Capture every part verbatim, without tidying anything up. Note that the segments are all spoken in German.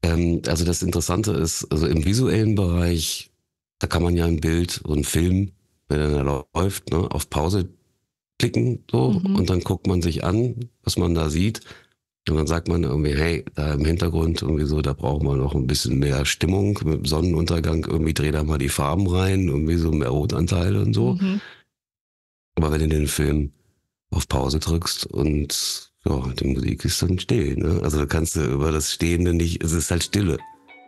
Ähm, also das Interessante ist, also im visuellen Bereich, da kann man ja ein Bild, so einen Film, wenn er da läuft, ne, auf Pause klicken so Mhm. und dann guckt man sich an, was man da sieht. Und dann sagt man irgendwie, hey, da im Hintergrund irgendwie so, da brauchen wir noch ein bisschen mehr Stimmung mit dem Sonnenuntergang, irgendwie dreh da mal die Farben rein, irgendwie so mehr Rotanteile und so. Mhm. Aber wenn du den Film auf Pause drückst und ja, die Musik ist dann still, ne? Also da kannst du über das Stehende nicht, es ist halt Stille.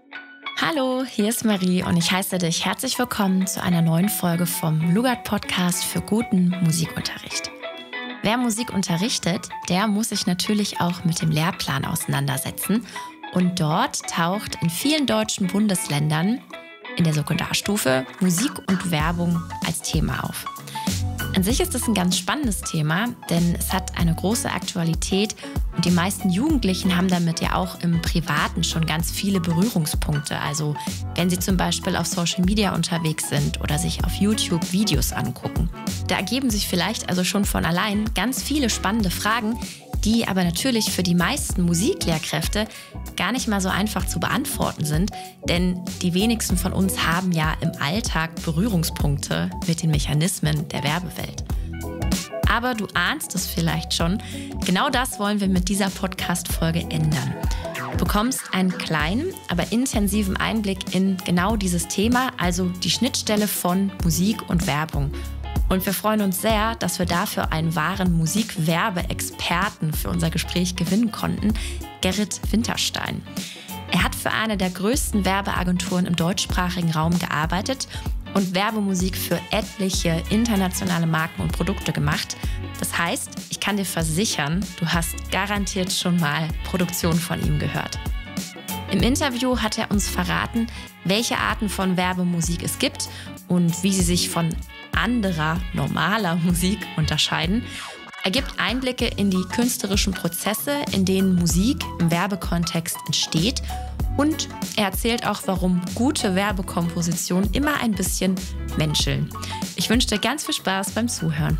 Hallo, hier ist Marie und ich heiße dich herzlich willkommen zu einer neuen Folge vom Lugard-Podcast für guten Musikunterricht. Wer Musik unterrichtet, der muss sich natürlich auch mit dem Lehrplan auseinandersetzen. Und dort taucht in vielen deutschen Bundesländern in der Sekundarstufe Musik und Werbung als Thema auf. An sich ist es ein ganz spannendes Thema, denn es hat eine große Aktualität und die meisten Jugendlichen haben damit ja auch im Privaten schon ganz viele Berührungspunkte. Also wenn sie zum Beispiel auf Social Media unterwegs sind oder sich auf YouTube Videos angucken. Da ergeben sich vielleicht also schon von allein ganz viele spannende Fragen, die aber natürlich für die meisten Musiklehrkräfte gar nicht mal so einfach zu beantworten sind, denn die wenigsten von uns haben ja im Alltag Berührungspunkte mit den Mechanismen der Werbewelt. Aber du ahnst es vielleicht schon, genau das wollen wir mit dieser Podcast-Folge ändern. Du bekommst einen kleinen, aber intensiven Einblick in genau dieses Thema, also die Schnittstelle von Musik und Werbung. Und wir freuen uns sehr, dass wir dafür einen wahren Musikwerbe-Experten für unser Gespräch gewinnen konnten, Gerrit Winterstein. Er hat für eine der größten Werbeagenturen im deutschsprachigen Raum gearbeitet und Werbemusik für etliche internationale Marken und Produkte gemacht. Das heißt, ich kann dir versichern, du hast garantiert schon mal Produktion von ihm gehört. Im Interview hat er uns verraten, welche Arten von Werbemusik es gibt und wie sie sich von anderer, normaler Musik unterscheiden. Er gibt Einblicke in die künstlerischen Prozesse, in denen Musik im Werbekontext entsteht. Und er erzählt auch, warum gute Werbekompositionen immer ein bisschen menscheln. Ich wünsche dir ganz viel Spaß beim Zuhören.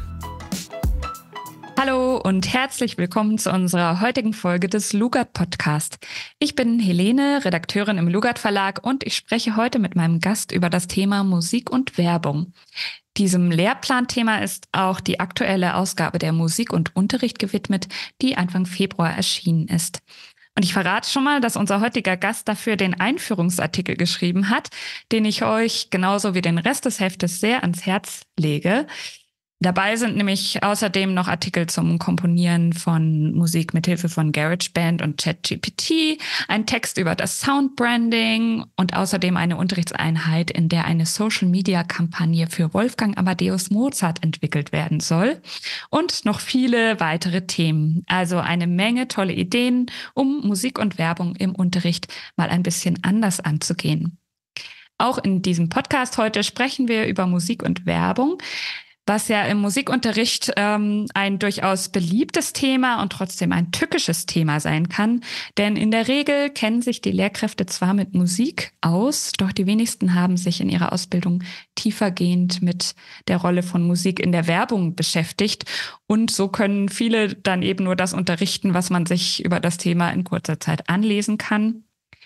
Hallo und herzlich willkommen zu unserer heutigen Folge des Lugard-Podcast. Ich bin Helene, Redakteurin im Lugard Verlag und ich spreche heute mit meinem Gast über das Thema Musik und Werbung. Diesem Lehrplanthema ist auch die aktuelle Ausgabe der Musik und Unterricht gewidmet, die Anfang Februar erschienen ist. Und ich verrate schon mal, dass unser heutiger Gast dafür den Einführungsartikel geschrieben hat, den ich euch genauso wie den Rest des Heftes sehr ans Herz lege. Dabei sind nämlich außerdem noch Artikel zum Komponieren von Musik mithilfe von GarageBand und ChatGPT, ein Text über das Soundbranding und außerdem eine Unterrichtseinheit, in der eine Social-Media-Kampagne für Wolfgang Amadeus Mozart entwickelt werden soll und noch viele weitere Themen. Also eine Menge tolle Ideen, um Musik und Werbung im Unterricht mal ein bisschen anders anzugehen. Auch in diesem Podcast heute sprechen wir über Musik und Werbung, was ja im Musikunterricht ähm, ein durchaus beliebtes Thema und trotzdem ein tückisches Thema sein kann. Denn in der Regel kennen sich die Lehrkräfte zwar mit Musik aus, doch die wenigsten haben sich in ihrer Ausbildung tiefergehend mit der Rolle von Musik in der Werbung beschäftigt. Und so können viele dann eben nur das unterrichten, was man sich über das Thema in kurzer Zeit anlesen kann.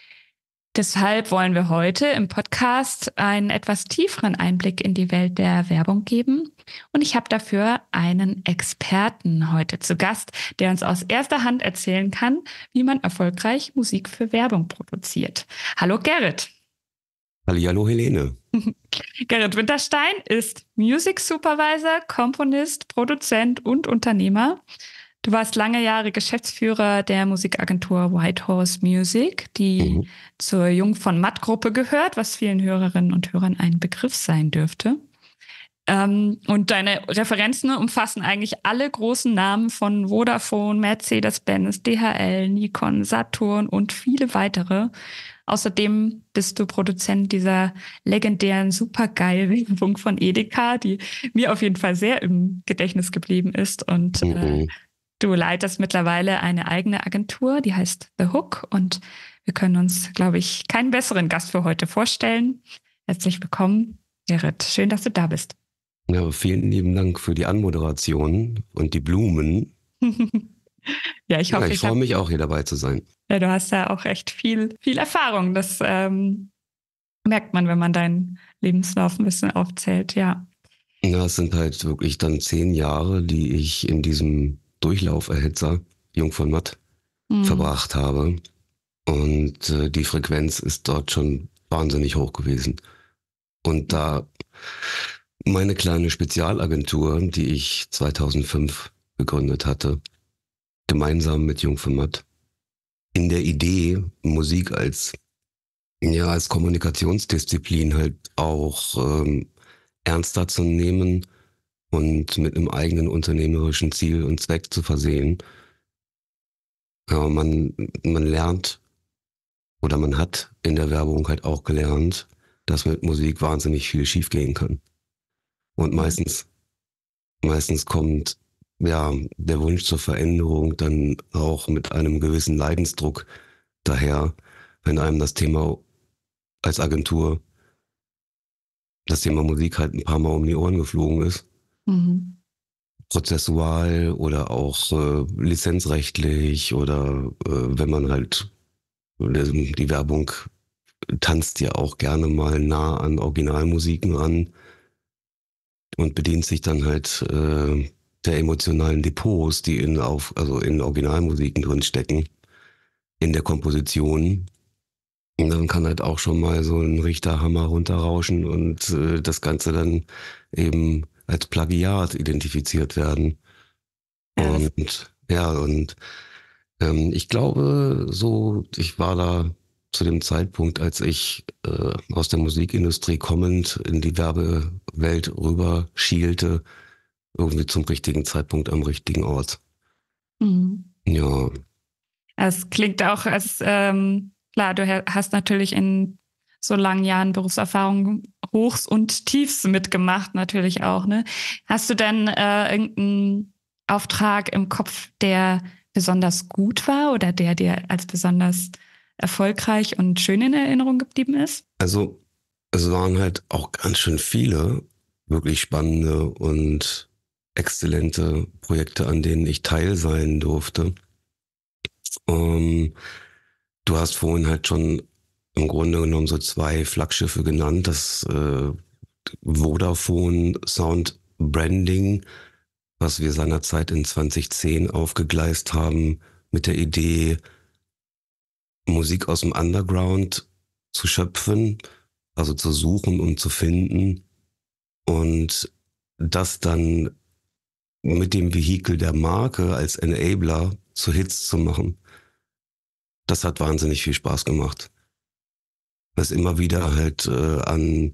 Deshalb wollen wir heute im Podcast einen etwas tieferen Einblick in die Welt der Werbung geben. Und ich habe dafür einen Experten heute zu Gast, der uns aus erster Hand erzählen kann, wie man erfolgreich Musik für Werbung produziert. Hallo Gerrit. Hallihallo Helene. Gerrit Winterstein ist Music Supervisor, Komponist, Produzent und Unternehmer. Du warst lange Jahre Geschäftsführer der Musikagentur White Horse Music, die mhm. zur Jung von Matt-Gruppe gehört, was vielen Hörerinnen und Hörern ein Begriff sein dürfte. Ähm, und deine Referenzen umfassen eigentlich alle großen Namen von Vodafone, Mercedes-Benz, D H L, Nikon, Saturn und viele weitere. Außerdem bist du Produzent dieser legendären Supergeil-Werbung von Edeka, die mir auf jeden Fall sehr im Gedächtnis geblieben ist. Und mhm. äh, du leitest mittlerweile eine eigene Agentur, die heißt The Hook. Und wir können uns, glaube ich, keinen besseren Gast für heute vorstellen. Herzlich willkommen, Gerrit. Schön, dass du da bist. Ja, vielen lieben Dank für die Anmoderation und die Blumen. Ja, ich Ja, hoffe, ich ich freue habe. mich auch, hier dabei zu sein. Ja, du hast ja auch echt viel, viel Erfahrung. Das ähm, merkt man, wenn man deinen Lebenslauf ein bisschen aufzählt, ja. Ja, es sind halt wirklich dann zehn Jahre, die ich in diesem Durchlauferhitzer, Jung von Matt, Mhm. verbracht habe. Und äh, die Frequenz ist dort schon wahnsinnig hoch gewesen. Und da meine kleine Spezialagentur, die ich zweitausendfünf gegründet hatte, gemeinsam mit Jung von Matt, in der Idee, Musik als, ja, als Kommunikationsdisziplin halt auch ähm, ernster zu nehmen und mit einem eigenen unternehmerischen Ziel und Zweck zu versehen. Ja, man, man lernt oder man hat in der Werbung halt auch gelernt, dass mit Musik wahnsinnig viel schiefgehen kann. Und Mhm. meistens, meistens kommt ja der Wunsch zur Veränderung dann auch mit einem gewissen Leidensdruck daher, wenn einem das Thema als Agentur, das Thema Musik halt ein paar Mal um die Ohren geflogen ist. Mhm. Prozessual oder auch äh, lizenzrechtlich oder äh, wenn man halt, die Werbung tanzt ja auch gerne mal nah an Originalmusiken an und bedient sich dann halt äh, der emotionalen Depots, die in auf, also in Originalmusiken drin stecken, in der Komposition. Und dann kann halt auch schon mal so ein Richterhammer runterrauschen und äh, das Ganze dann eben als Plagiat identifiziert werden. Ja, das. Und ja, und ähm, ich glaube, so, ich war da zu dem Zeitpunkt, als ich äh, aus der Musikindustrie kommend in die Werbewelt rüber schielte, irgendwie zum richtigen Zeitpunkt am richtigen Ort. Mhm. Ja, Es klingt auch, als ähm, klar, du ha- hast natürlich in so langen Jahren Berufserfahrung Hochs und Tiefs mitgemacht, natürlich auch, ne? Hast du denn äh, irgendeinen Auftrag im Kopf, der besonders gut war oder der dir als besonders erfolgreich und schön in Erinnerung geblieben ist? also es waren halt auch ganz schön viele wirklich spannende und exzellente Projekte, an denen ich teil sein durfte. Ähm, Du hast vorhin halt schon im Grunde genommen so zwei Flaggschiffe genannt, das äh, Vodafone Sound Branding, was wir seinerzeit in zwanzig zehn aufgegleist haben, mit der Idee, Musik aus dem Underground zu schöpfen, also zu suchen und zu finden und das dann mit dem Vehikel der Marke als Enabler zu Hits zu machen. Das hat wahnsinnig viel Spaß gemacht. Was immer wieder halt äh, an,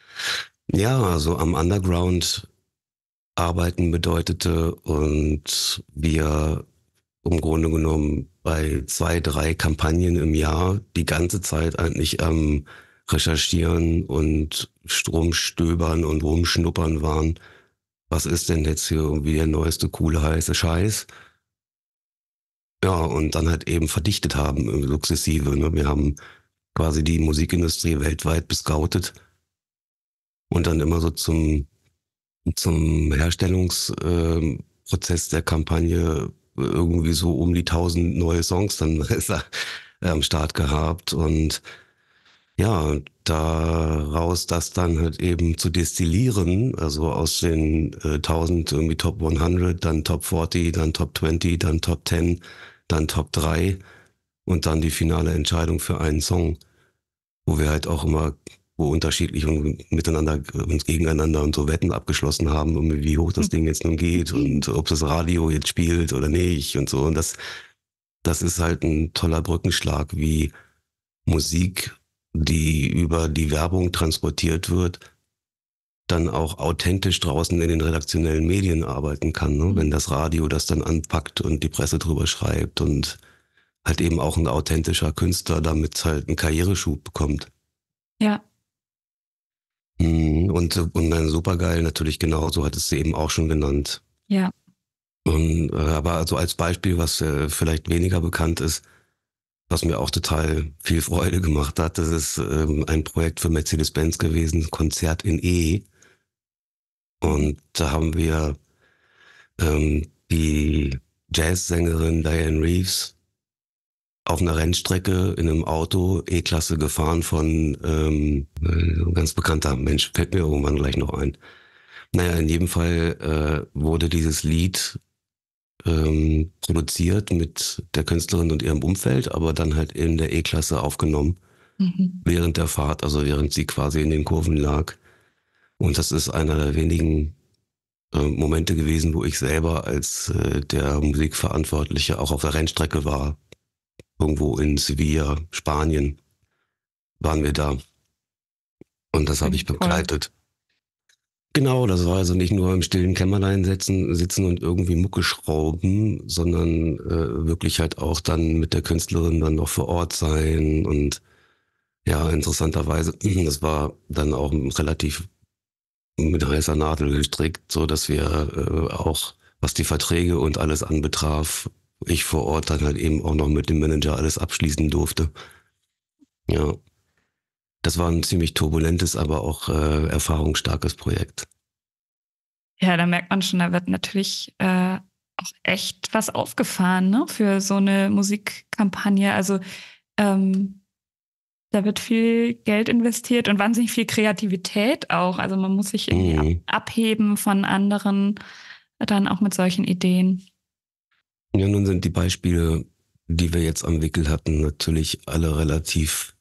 ja, so am Underground arbeiten bedeutete und wir im Grunde genommen bei zwei, drei Kampagnen im Jahr die ganze Zeit eigentlich am Recherchieren und Stromstöbern und Rumschnuppern waren. Was ist denn jetzt hier irgendwie der neueste, coole, heiße Scheiß? Ja, und dann halt eben verdichtet haben, äh, sukzessive. Ne? Wir haben quasi die Musikindustrie weltweit bescoutet und dann immer so zum zum Herstellungsprozess der Kampagne irgendwie so um die tausend neue Songs dann ist er am Start gehabt und ja, daraus das dann halt eben zu destillieren, also aus den äh, tausend irgendwie Top hundert, dann Top vierzig, dann Top zwanzig, dann Top zehn, dann Top drei und dann die finale Entscheidung für einen Song, wo wir halt auch immer wo unterschiedlich und miteinander und gegeneinander und so Wetten abgeschlossen haben, um wie hoch das Ding jetzt nun geht und ob das Radio jetzt spielt oder nicht und so. Und das, das ist halt ein toller Brückenschlag, wie Musik, die über die Werbung transportiert wird, dann auch authentisch draußen in den redaktionellen Medien arbeiten kann, ne? Wenn das Radio das dann anpackt und die Presse drüber schreibt und halt eben auch ein authentischer Künstler damit halt einen Karriereschub bekommt. Ja. Mhm. Und, und dann supergeil natürlich genauso, hattest du eben auch schon genannt. Ja. Und, äh, aber also als Beispiel, was äh, vielleicht weniger bekannt ist, was mir auch total viel Freude gemacht hat, das ist ähm, ein Projekt für Mercedes-Benz gewesen, Konzert in E. Mhm. Und da haben wir ähm, die Jazzsängerin Diane Reeves auf einer Rennstrecke in einem Auto E-Klasse gefahren von ähm, ein ganz bekannter Mensch, fällt mir irgendwann gleich noch ein. Naja, in jedem Fall äh, wurde dieses Lied ähm, produziert mit der Künstlerin und ihrem Umfeld, aber dann halt in der E-Klasse aufgenommen Mhm. während der Fahrt, also während sie quasi in den Kurven lag. Und das ist einer der wenigen äh, Momente gewesen, wo ich selber als äh, der Musikverantwortliche auch auf der Rennstrecke war. Irgendwo in Sevilla, Spanien waren wir da. Und das habe ich Toll. begleitet. Genau, das war also nicht nur im stillen Kämmerlein sitzen, sitzen und irgendwie Mucke schrauben, sondern äh, wirklich halt auch dann mit der Künstlerin dann noch vor Ort sein. Und ja, interessanterweise, das war dann auch relativ mit heißer Nadel gestrickt, so dass wir äh, auch, was die Verträge und alles anbetraf, ich vor Ort dann halt eben auch noch mit dem Manager alles abschließen durfte. Ja, das war ein ziemlich turbulentes, aber auch äh, erfahrungsstarkes Projekt. Ja, da merkt man schon, da wird natürlich äh, auch echt was aufgefahren, ne, für so eine Musikkampagne. Also ähm, da wird viel Geld investiert und wahnsinnig viel Kreativität auch. Also man muss sich irgendwie ab, Mhm. abheben von anderen, dann auch mit solchen Ideen. Ja, nun sind die Beispiele, die wir jetzt am Wickel hatten, natürlich alle relativ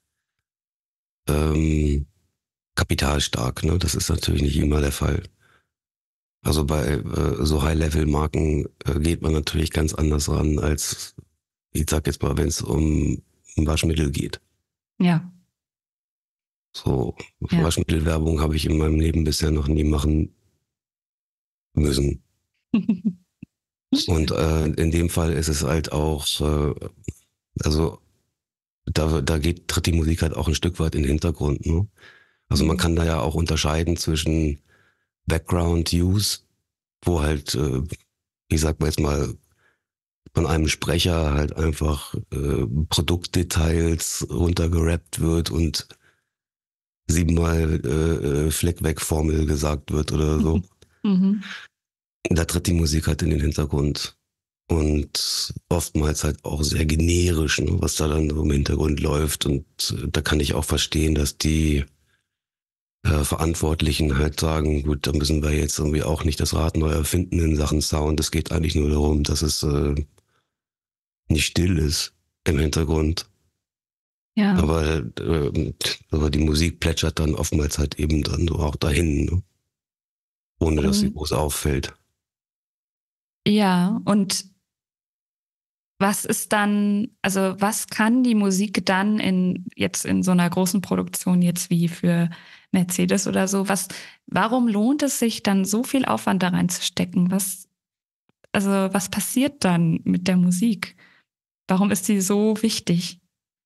ähm, kapitalstark. Ne? Das ist natürlich nicht immer der Fall. Also bei äh, so High-Level-Marken äh, geht man natürlich ganz anders ran, als, ich sag jetzt mal, wenn es um Waschmittel geht. Ja. So, Ja. Waschmittelwerbung habe ich in meinem Leben bisher noch nie machen müssen. Und äh, in dem Fall ist es halt auch, äh, also da, da geht, tritt die Musik halt auch ein Stück weit in den Hintergrund. Ne? Also man kann da ja auch unterscheiden zwischen Background Use, wo halt, äh, ich sag mal jetzt mal, von einem Sprecher halt einfach äh, Produktdetails runtergerappt wird und siebenmal äh, Fleck-Weg-Formel gesagt wird oder so. Mhm. Da tritt die Musik halt in den Hintergrund. Und oftmals halt auch sehr generisch, ne, was da dann so im Hintergrund läuft. Und äh, da kann ich auch verstehen, dass die äh, Verantwortlichen halt sagen, gut, da müssen wir jetzt irgendwie auch nicht das Rad neu erfinden in Sachen Sound. Es geht eigentlich nur darum, dass es äh, nicht still ist im Hintergrund. Ja. Aber, äh, aber die Musik plätschert dann oftmals halt eben dann so auch dahin, ne? Ohne dass sie Und, groß auffällt. ja, und was ist dann, also was kann die Musik dann in jetzt in so einer großen Produktion jetzt wie für Mercedes oder so, was, warum lohnt es sich dann so viel Aufwand da reinzustecken? Was, also was passiert dann mit der Musik? Warum ist sie so wichtig?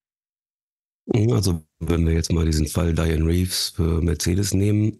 Also wenn wir jetzt mal diesen Fall Diane Reeves für Mercedes nehmen,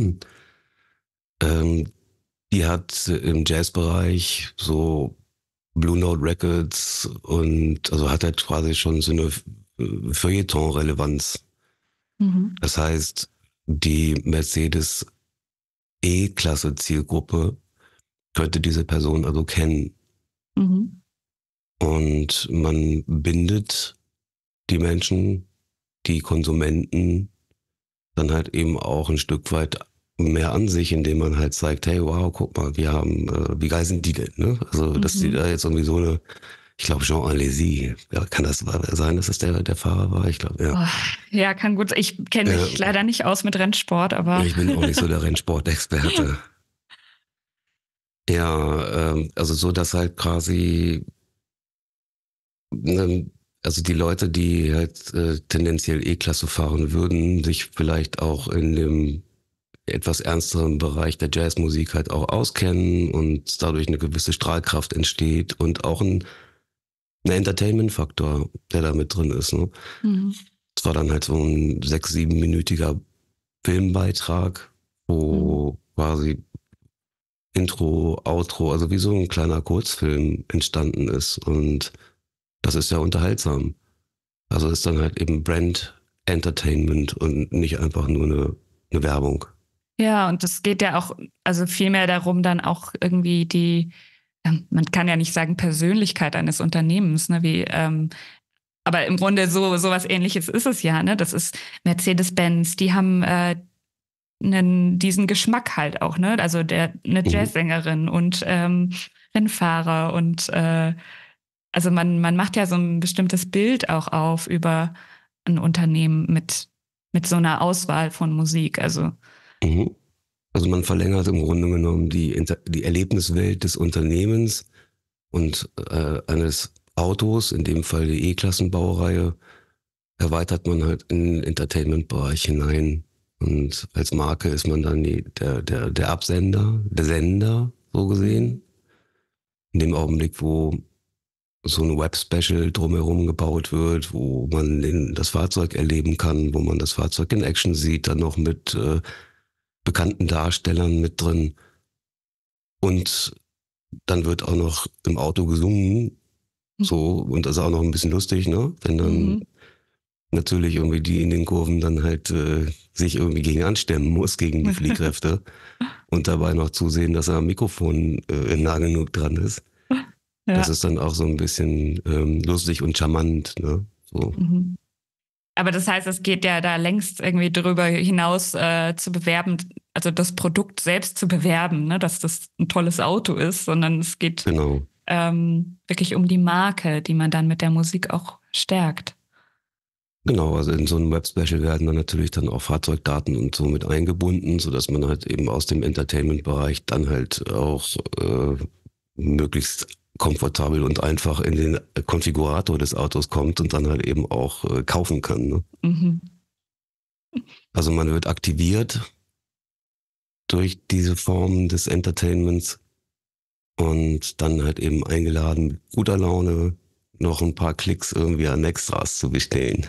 ähm, die hat im Jazzbereich so Blue Note Records und also hat halt quasi schon so eine Feuilleton-Relevanz. Mhm. Das heißt, die Mercedes E-Klasse Zielgruppe könnte diese Person also kennen. Mhm. Und man bindet die Menschen, die Konsumenten, dann halt eben auch ein Stück weit mehr an sich, indem man halt zeigt, hey, wow, guck mal, wir haben, äh, wie geil sind die denn? Ne? Also, dass die Mhm. da jetzt irgendwie so eine, ich glaube, Jean Alesi, ja, kann das sein, dass es der, der Fahrer war? Ich glaube, ja. Oh, ja, kann gut. Ich kenne mich Ja. leider nicht aus mit Rennsport, aber Ich bin auch nicht so der Rennsportexperte. Ja, ähm, also so, dass halt quasi, ähm, also die Leute, die halt äh, tendenziell E-Klasse fahren würden, sich vielleicht auch in dem etwas ernsteren Bereich der Jazzmusik halt auch auskennen und dadurch eine gewisse Strahlkraft entsteht und auch ein, ein Entertainment-Faktor, der da mit drin ist. Ne? mhm. Es war dann halt so ein sechs-, siebenminütiger Filmbeitrag, wo Mhm. quasi Intro, Outro, also wie so ein kleiner Kurzfilm entstanden ist. Und das ist ja unterhaltsam. Also ist dann halt eben Brand Entertainment und nicht einfach nur eine, eine Werbung. Ja, und es geht ja auch, also vielmehr darum, dann auch irgendwie die ähm, man kann ja nicht sagen Persönlichkeit eines Unternehmens, ne, wie, ähm, aber im Grunde so sowas Ähnliches ist es ja, ne? Das ist Mercedes-Benz, die haben äh, einen, diesen Geschmack halt auch, ne? Also der eine Mhm. Jazzsängerin und ähm, Rennfahrer und äh, also man man macht ja so ein bestimmtes Bild auch auf über ein Unternehmen mit mit so einer Auswahl von Musik. Also Mhm. Also man verlängert im Grunde genommen die, Inter die Erlebniswelt des Unternehmens und äh, eines Autos, in dem Fall die E-Klassenbaureihe, erweitert man halt in den Entertainment-Bereich hinein. Und als Marke ist man dann die, der, der, der Absender, der Sender, so gesehen. In dem Augenblick, wo so ein Web-Special drumherum gebaut wird, wo man den, das Fahrzeug erleben kann, wo man das Fahrzeug in Action sieht, dann noch mit äh, bekannten Darstellern mit drin. Und dann wird auch noch im Auto gesungen, so, und das ist auch noch ein bisschen lustig, ne? Wenn dann mhm. natürlich irgendwie die in den Kurven dann halt äh, sich irgendwie gegen anstemmen muss, gegen die Fliehkräfte und dabei noch zusehen, dass er am Mikrofon äh, nah genug dran ist. Das Ja. ist dann auch so ein bisschen ähm, lustig und charmant, ne? So. Mhm. Aber das heißt, es geht ja da längst irgendwie darüber hinaus äh, zu bewerben, also das Produkt selbst zu bewerben, ne, dass das ein tolles Auto ist, sondern es geht Genau. ähm, wirklich um die Marke, die man dann mit der Musik auch stärkt. Genau, also in so einem Web-Special werden dann natürlich dann auch Fahrzeugdaten und so mit eingebunden, sodass man halt eben aus dem Entertainment-Bereich dann halt auch äh, möglichst komfortabel und einfach in den Konfigurator des Autos kommt und dann halt eben auch äh, kaufen kann. Ne? Mhm. Also man wird aktiviert durch diese Form des Entertainments und dann halt eben eingeladen, mit guter Laune noch ein paar Klicks irgendwie an Extras zu bestellen.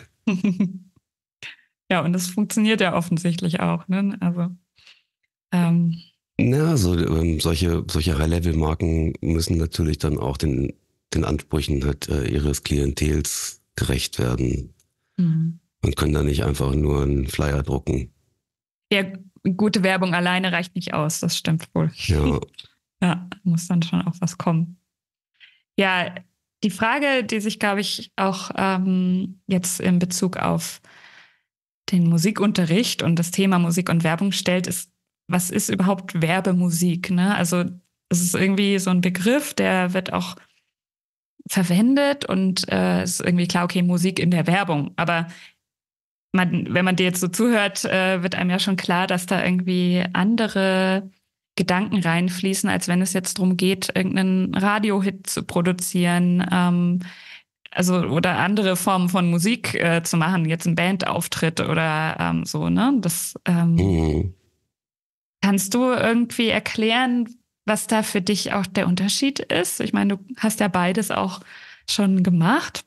Ja, und das funktioniert ja offensichtlich auch, ne? Also ähm, Ja, so, ähm, solche, solche High-Level-Marken müssen natürlich dann auch den, den Ansprüchen halt, äh, ihres Klientels gerecht werden mhm. und können da nicht einfach nur einen Flyer drucken. Ja, gute Werbung alleine reicht nicht aus, das stimmt wohl. Ja, Ja, muss dann schon auch was kommen. Ja, die Frage, die sich, glaube ich, auch ähm, jetzt in Bezug auf den Musikunterricht und das Thema Musik und Werbung stellt, ist, was ist überhaupt Werbemusik? Ne? Also es ist irgendwie so ein Begriff, der wird auch verwendet und äh, ist irgendwie klar, okay, Musik in der Werbung. Aber man, wenn man dir jetzt so zuhört, äh, wird einem ja schon klar, dass da irgendwie andere Gedanken reinfließen, als wenn es jetzt darum geht, irgendeinen Radiohit zu produzieren, ähm, also oder andere Formen von Musik äh, zu machen, jetzt ein Bandauftritt oder ähm, so, ne? Das ähm, mhm. kannst du irgendwie erklären, was da für dich auch der Unterschied ist? Ich meine, du hast ja beides auch schon gemacht.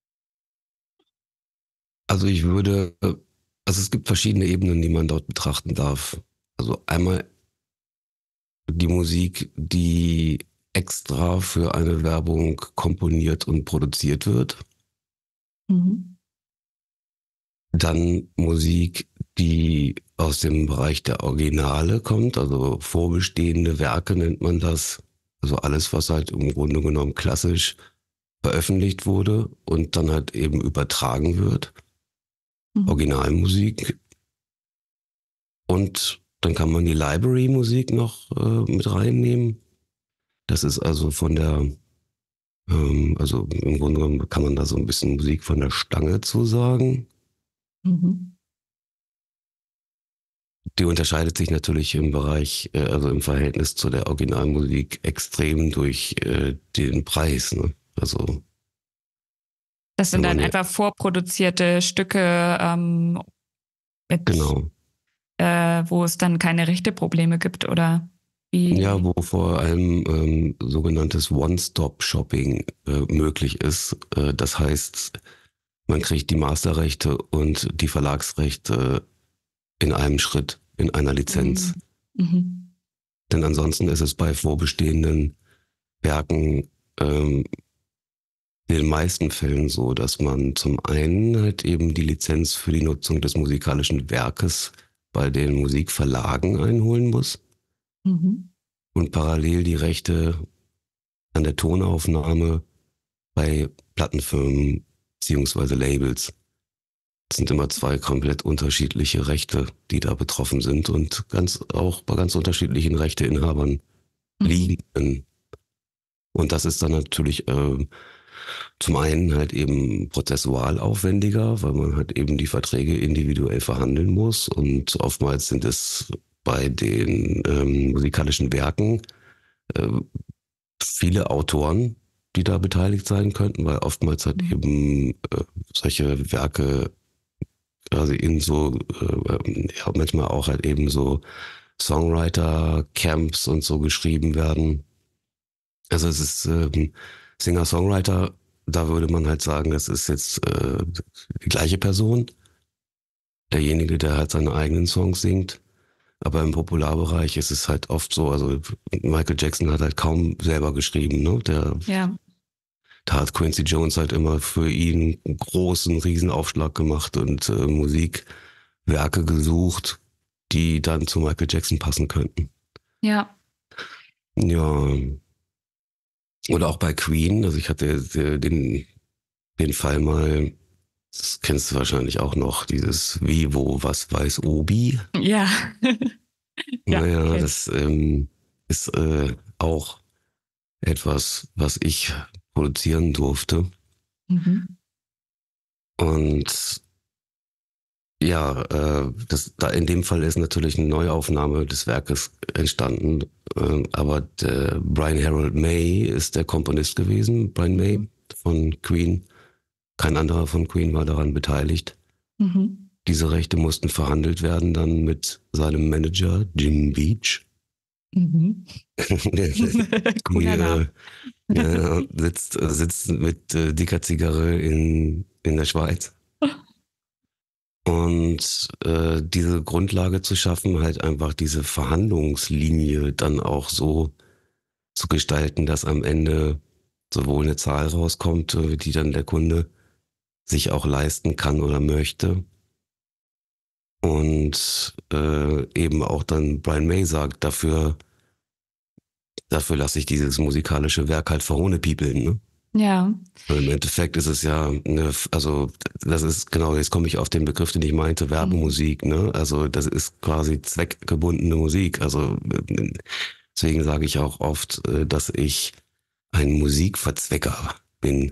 Also ich würde, äh, also es gibt verschiedene Ebenen, die man dort betrachten darf. Also einmal die Musik, die extra für eine Werbung komponiert und produziert wird. Mhm. Dann Musik, die aus dem Bereich der Originale kommt, also vorbestehende Werke nennt man das. Also alles, was halt im Grunde genommen klassisch veröffentlicht wurde und dann halt eben übertragen wird. Mhm. Originalmusik. Und dann kann man die Library-Musik noch äh, mit reinnehmen. Das ist also von der, ähm, also im Grunde genommen kann man da so ein bisschen Musik von der Stange zu sagen. Mhm. Die unterscheidet sich natürlich im Bereich, äh, also im Verhältnis zu der Originalmusik extrem durch äh, den Preis. Ne? Also Das wenn sind dann man ja, einfach vorproduzierte Stücke, ähm, mit, genau, äh, wo es dann keine Rechteprobleme gibt oder ja, wie? wo vor allem ähm, sogenanntes One-Stop-Shopping äh, möglich ist. Äh, das heißt, man kriegt die Masterrechte und die Verlagsrechte in einem Schritt, in einer Mhm. Lizenz. Mhm. Denn ansonsten ist es bei vorbestehenden Werken ähm, in den meisten Fällen so, dass man zum einen halt eben die Lizenz für die Nutzung des musikalischen Werkes bei den Musikverlagen einholen muss Mhm. und parallel die Rechte an der Tonaufnahme bei Plattenfirmen beziehungsweise Labels. Es sind immer zwei komplett unterschiedliche Rechte, die da betroffen sind und ganz auch bei ganz unterschiedlichen Rechteinhabern Mhm. liegen. Und das ist dann natürlich äh, zum einen halt eben prozessual aufwendiger, weil man halt eben die Verträge individuell verhandeln muss und oftmals sind es bei den ähm, musikalischen Werken äh, viele Autoren, die da beteiligt sein könnten, weil oftmals halt Mhm. eben äh, solche Werke quasi in so, äh, ja, manchmal auch halt eben so Songwriter-Camps und so geschrieben werden. Also es ist ähm, Singer-Songwriter, da würde man halt sagen, das ist jetzt äh, die gleiche Person, derjenige, der halt seine eigenen Songs singt. Aber im Popularbereich ist es halt oft so, also Michael Jackson hat halt kaum selber geschrieben, ne? Der, Ja. da hat Quincy Jones halt immer für ihn einen großen Riesenaufschlag gemacht und äh, Musikwerke gesucht, die dann zu Michael Jackson passen könnten. Ja. Ja, oder auch bei Queen, also ich hatte äh, den, den Fall mal, das kennst du wahrscheinlich auch noch, dieses Wie, wo, was weiß Obi. Ja. Ja, Naja, okay. das ähm, ist äh, auch etwas, was ich produzieren durfte. Mhm. Und ja, äh, das, da in dem Fall ist natürlich eine Neuaufnahme des Werkes entstanden. Äh, aber der Brian Harold May ist der Komponist gewesen, Brian May Mhm. von Queen. Kein anderer von Queen war daran beteiligt. Mhm. Diese Rechte mussten verhandelt werden dann mit seinem Manager Jim Beach. Mhm. Der, die, Cooler äh, Name. ja, sitzt, sitzt mit äh, dicker Zigarre in, in der Schweiz. Und äh, diese Grundlage zu schaffen, halt einfach diese Verhandlungslinie dann auch so zu gestalten, dass am Ende sowohl eine Zahl rauskommt, äh, die dann der Kunde sich auch leisten kann oder möchte. Und äh, eben auch dann Brian May sagt, dafür, dafür lasse ich dieses musikalische Werk halt verhohnepiepeln, ne? Ja. Weil im Endeffekt ist es ja, eine, also das ist genau, jetzt komme ich auf den Begriff, den ich meinte, Werbemusik, ne? Also das ist quasi zweckgebundene Musik. Also äh, deswegen sage ich auch oft, äh, dass ich ein Musikverzwecker bin.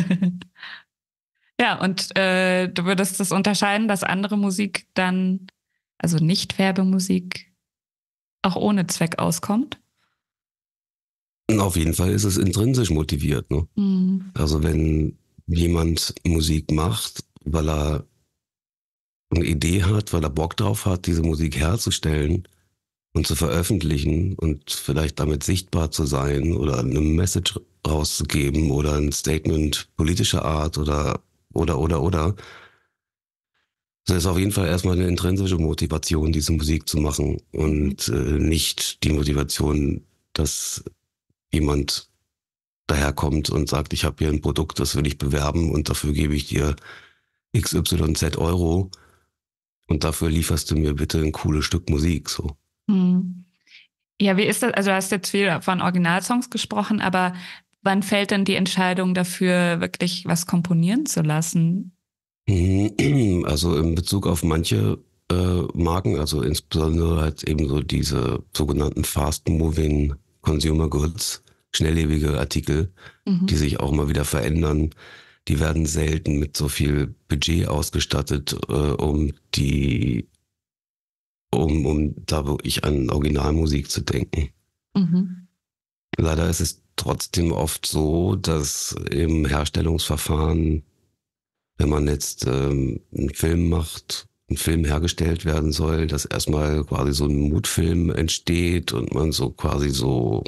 Ja, und äh, du würdest das unterscheiden, dass andere Musik dann, also nicht Werbemusik, auch ohne Zweck auskommt? Und auf jeden Fall ist es intrinsisch motiviert, ne? Mhm. Also wenn jemand Musik macht, weil er eine Idee hat, weil er Bock drauf hat, diese Musik herzustellen und zu veröffentlichen und vielleicht damit sichtbar zu sein oder eine Message rauszugeben oder ein Statement politischer Art oder, oder, oder, oder. Das ist auf jeden Fall erstmal eine intrinsische Motivation, diese Musik zu machen Mhm. und äh, nicht die Motivation, dass jemand daherkommt und sagt, ich habe hier ein Produkt, das will ich bewerben und dafür gebe ich dir X Y Z Euro und dafür lieferst du mir bitte ein cooles Stück Musik, so. Mhm. Ja, wie ist das? Also du hast jetzt viel von Originalsongs gesprochen, aber wann fällt denn die Entscheidung dafür, wirklich was komponieren zu lassen? Also in Bezug auf manche äh, Marken, also insbesondere halt eben so diese sogenannten Fast-Moving Consumer Goods, schnelllebige Artikel, die Mhm. sich auch mal wieder verändern, die werden selten mit so viel Budget ausgestattet, äh, um die, um, um da wirklich an Originalmusik zu denken. Mhm. Leider ist es trotzdem oft so, dass im Herstellungsverfahren, wenn man jetzt ähm, einen Film macht, ein Film hergestellt werden soll, dass erstmal quasi so ein Mutfilm entsteht und man so quasi so,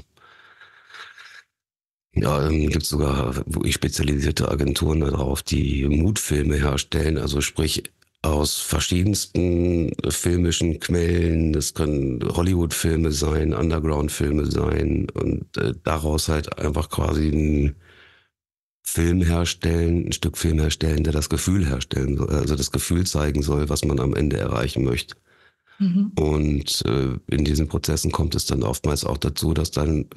ja, ähm, gibt sogar wirklich spezialisierte Agenturen darauf, die Mutfilme herstellen, also sprich aus verschiedensten filmischen Quellen, das können Hollywood-Filme sein, Underground-Filme sein und äh, daraus halt einfach quasi ein Film herstellen, ein Stück Film herstellen, der das Gefühl herstellen soll, also das Gefühl zeigen soll, was man am Ende erreichen möchte. Mhm. Und äh, in diesen Prozessen kommt es dann oftmals auch dazu, dass dann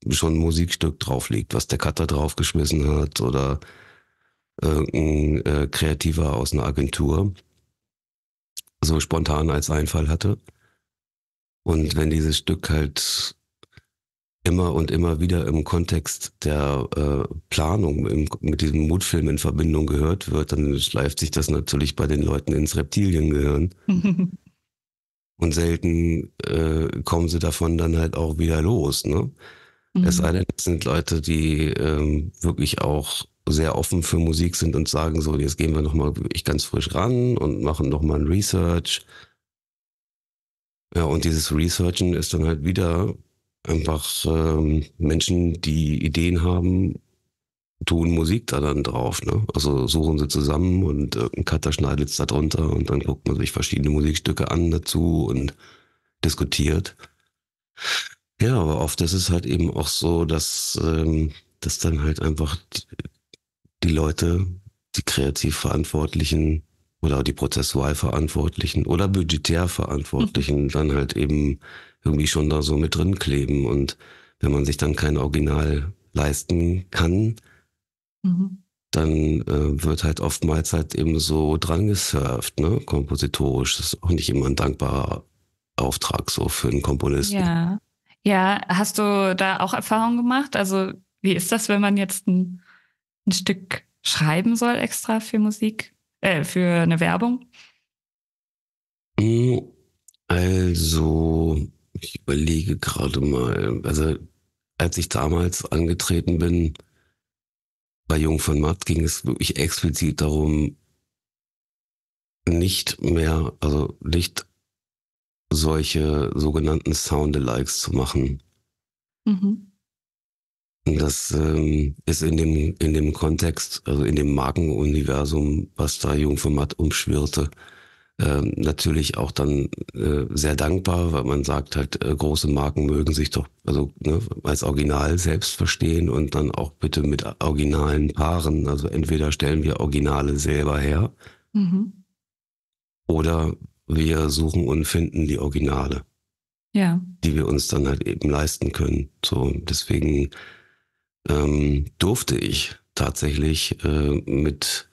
schon ein Musikstück drauf liegt, was der Cutter draufgeschmissen hat oder irgendein äh, Kreativer aus einer Agentur so spontan als Einfall hatte. Und wenn dieses Stück halt immer und immer wieder im Kontext der äh, Planung im, mit diesem Mutfilm in Verbindung gehört wird, dann schleift sich das natürlich bei den Leuten ins Reptiliengehirn. Und selten äh, kommen sie davon dann halt auch wieder los. Ne? Mhm. Es sei denn, es sind Leute, die ähm, wirklich auch sehr offen für Musik sind und sagen so, jetzt gehen wir nochmal wirklich ganz frisch ran und machen nochmal ein Research. Ja, und dieses Researchen ist dann halt wieder einfach ähm, Menschen, die Ideen haben, tun Musik da dann drauf. Ne? Also suchen sie zusammen und irgendein Cutter schneidet es da drunter und dann guckt man sich verschiedene Musikstücke an dazu und diskutiert. Ja, aber oft ist es halt eben auch so, dass, ähm, dass dann halt einfach die, die Leute, die kreativ Verantwortlichen oder die prozessual Verantwortlichen oder budgetär Verantwortlichen mhm. dann halt eben irgendwie schon da so mit drin kleben. Und wenn man sich dann kein Original leisten kann, mhm. dann äh, wird halt oftmals halt eben so dran gesurft, ne, kompositorisch. Das ist auch nicht immer ein dankbarer Auftrag so für einen Komponisten. Ja, ja. Hast du da auch Erfahrungen gemacht? Also wie ist das, wenn man jetzt ein, ein Stück schreiben soll extra für Musik, äh, für eine Werbung? Also ich überlege gerade mal, also als ich damals angetreten bin bei Jung von Matt, ging es wirklich explizit darum, nicht mehr, also nicht solche sogenannten Soundalikes zu machen. Mhm. Das ähm, ist in dem, in dem Kontext, also in dem Markenuniversum, was da Jung von Matt umschwirrte, ähm, natürlich auch dann äh, sehr dankbar, weil man sagt halt, äh, große Marken mögen sich doch also ne, als Original selbst verstehen und dann auch bitte mit originalen Paaren. Also entweder stellen wir Originale selber her mhm. oder wir suchen und finden die Originale, ja. die wir uns dann halt eben leisten können. So, deswegen ähm, durfte ich tatsächlich äh, mit